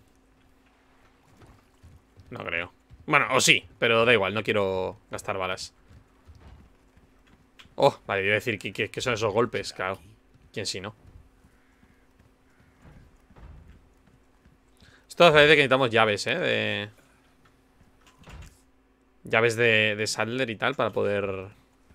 No creo. Bueno, o sí, pero da igual, no quiero gastar balas. Oh, vale, iba a decir que son esos golpes, claro. ¿Quién si no? Esto parece que necesitamos llaves, llaves de Sadler y tal para poder...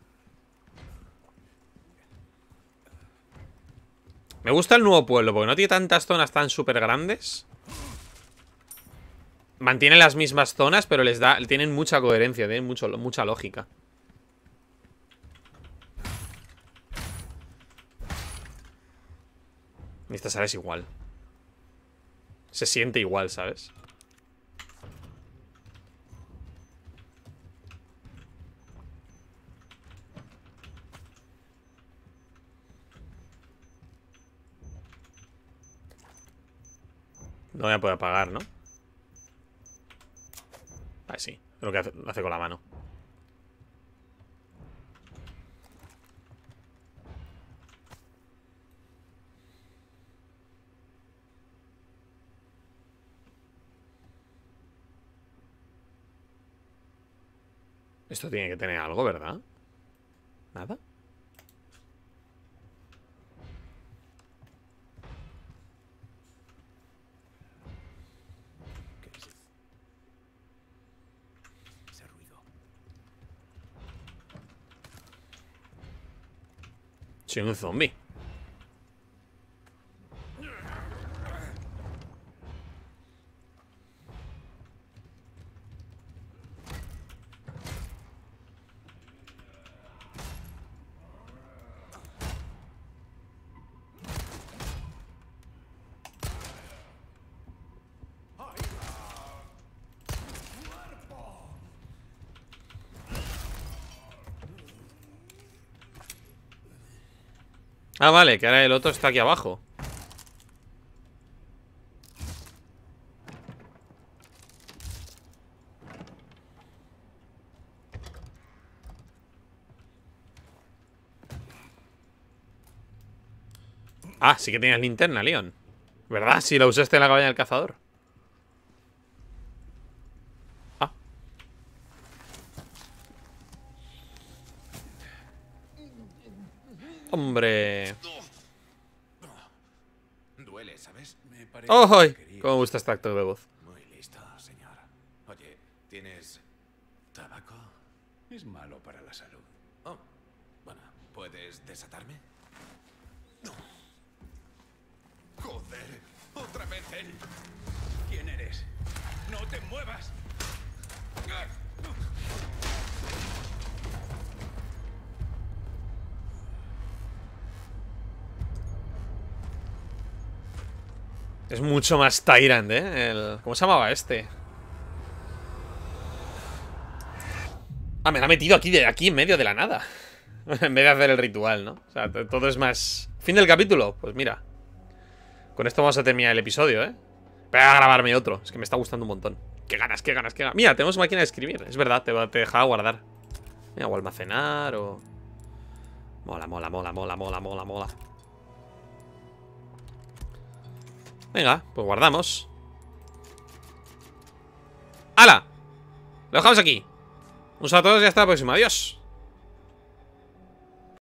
Me gusta el nuevo pueblo porque no tiene tantas zonas tan súper grandes. Mantienen las mismas zonas, pero tienen mucha coherencia, tienen mucha lógica. Y esta sala es igual. Se siente igual, ¿sabes? No voy a poder apagar, ¿no? Vale, sí. Lo que lo hace con la mano. Esto tiene que tener algo, ¿verdad? ¿Nada? ¿Qué es ese ruido? Soy un zombie. Ah, vale, que ahora el otro está aquí abajo. Ah, sí que tenías linterna, Leon. ¿Verdad? Si la usaste en la cabaña del cazador. Ah. Hombre. Duele, ¿sabes? Me parece ¡Oh! que quería- Cómo me gusta este actor de voz. Muy listo, señor. Oye, ¿tienes tabaco? Es malo para la salud. Oh, bueno, ¿puedes desatarme? ¡Joder! ¡Otra vez él! ¿Quién eres? ¡No te muevas! Es mucho más Tyrant, ¿eh? ¿Cómo se llamaba este? Ah, me la ha metido aquí en medio de la nada. En vez de hacer el ritual, ¿no? O sea, todo es más... Fin del capítulo. Pues mira. Con esto vamos a terminar el episodio, ¿eh? Voy a grabarme otro. Es que me está gustando un montón. Qué ganas, qué ganas, qué ganas. Mira, tenemos máquina de escribir. Es verdad, te dejaba guardar. Mira, o almacenar o... Mola, mola, mola, mola, mola, mola, mola. Venga, pues guardamos. ¡Hala! Lo dejamos aquí. Un saludo a todos y hasta la próxima. Adiós.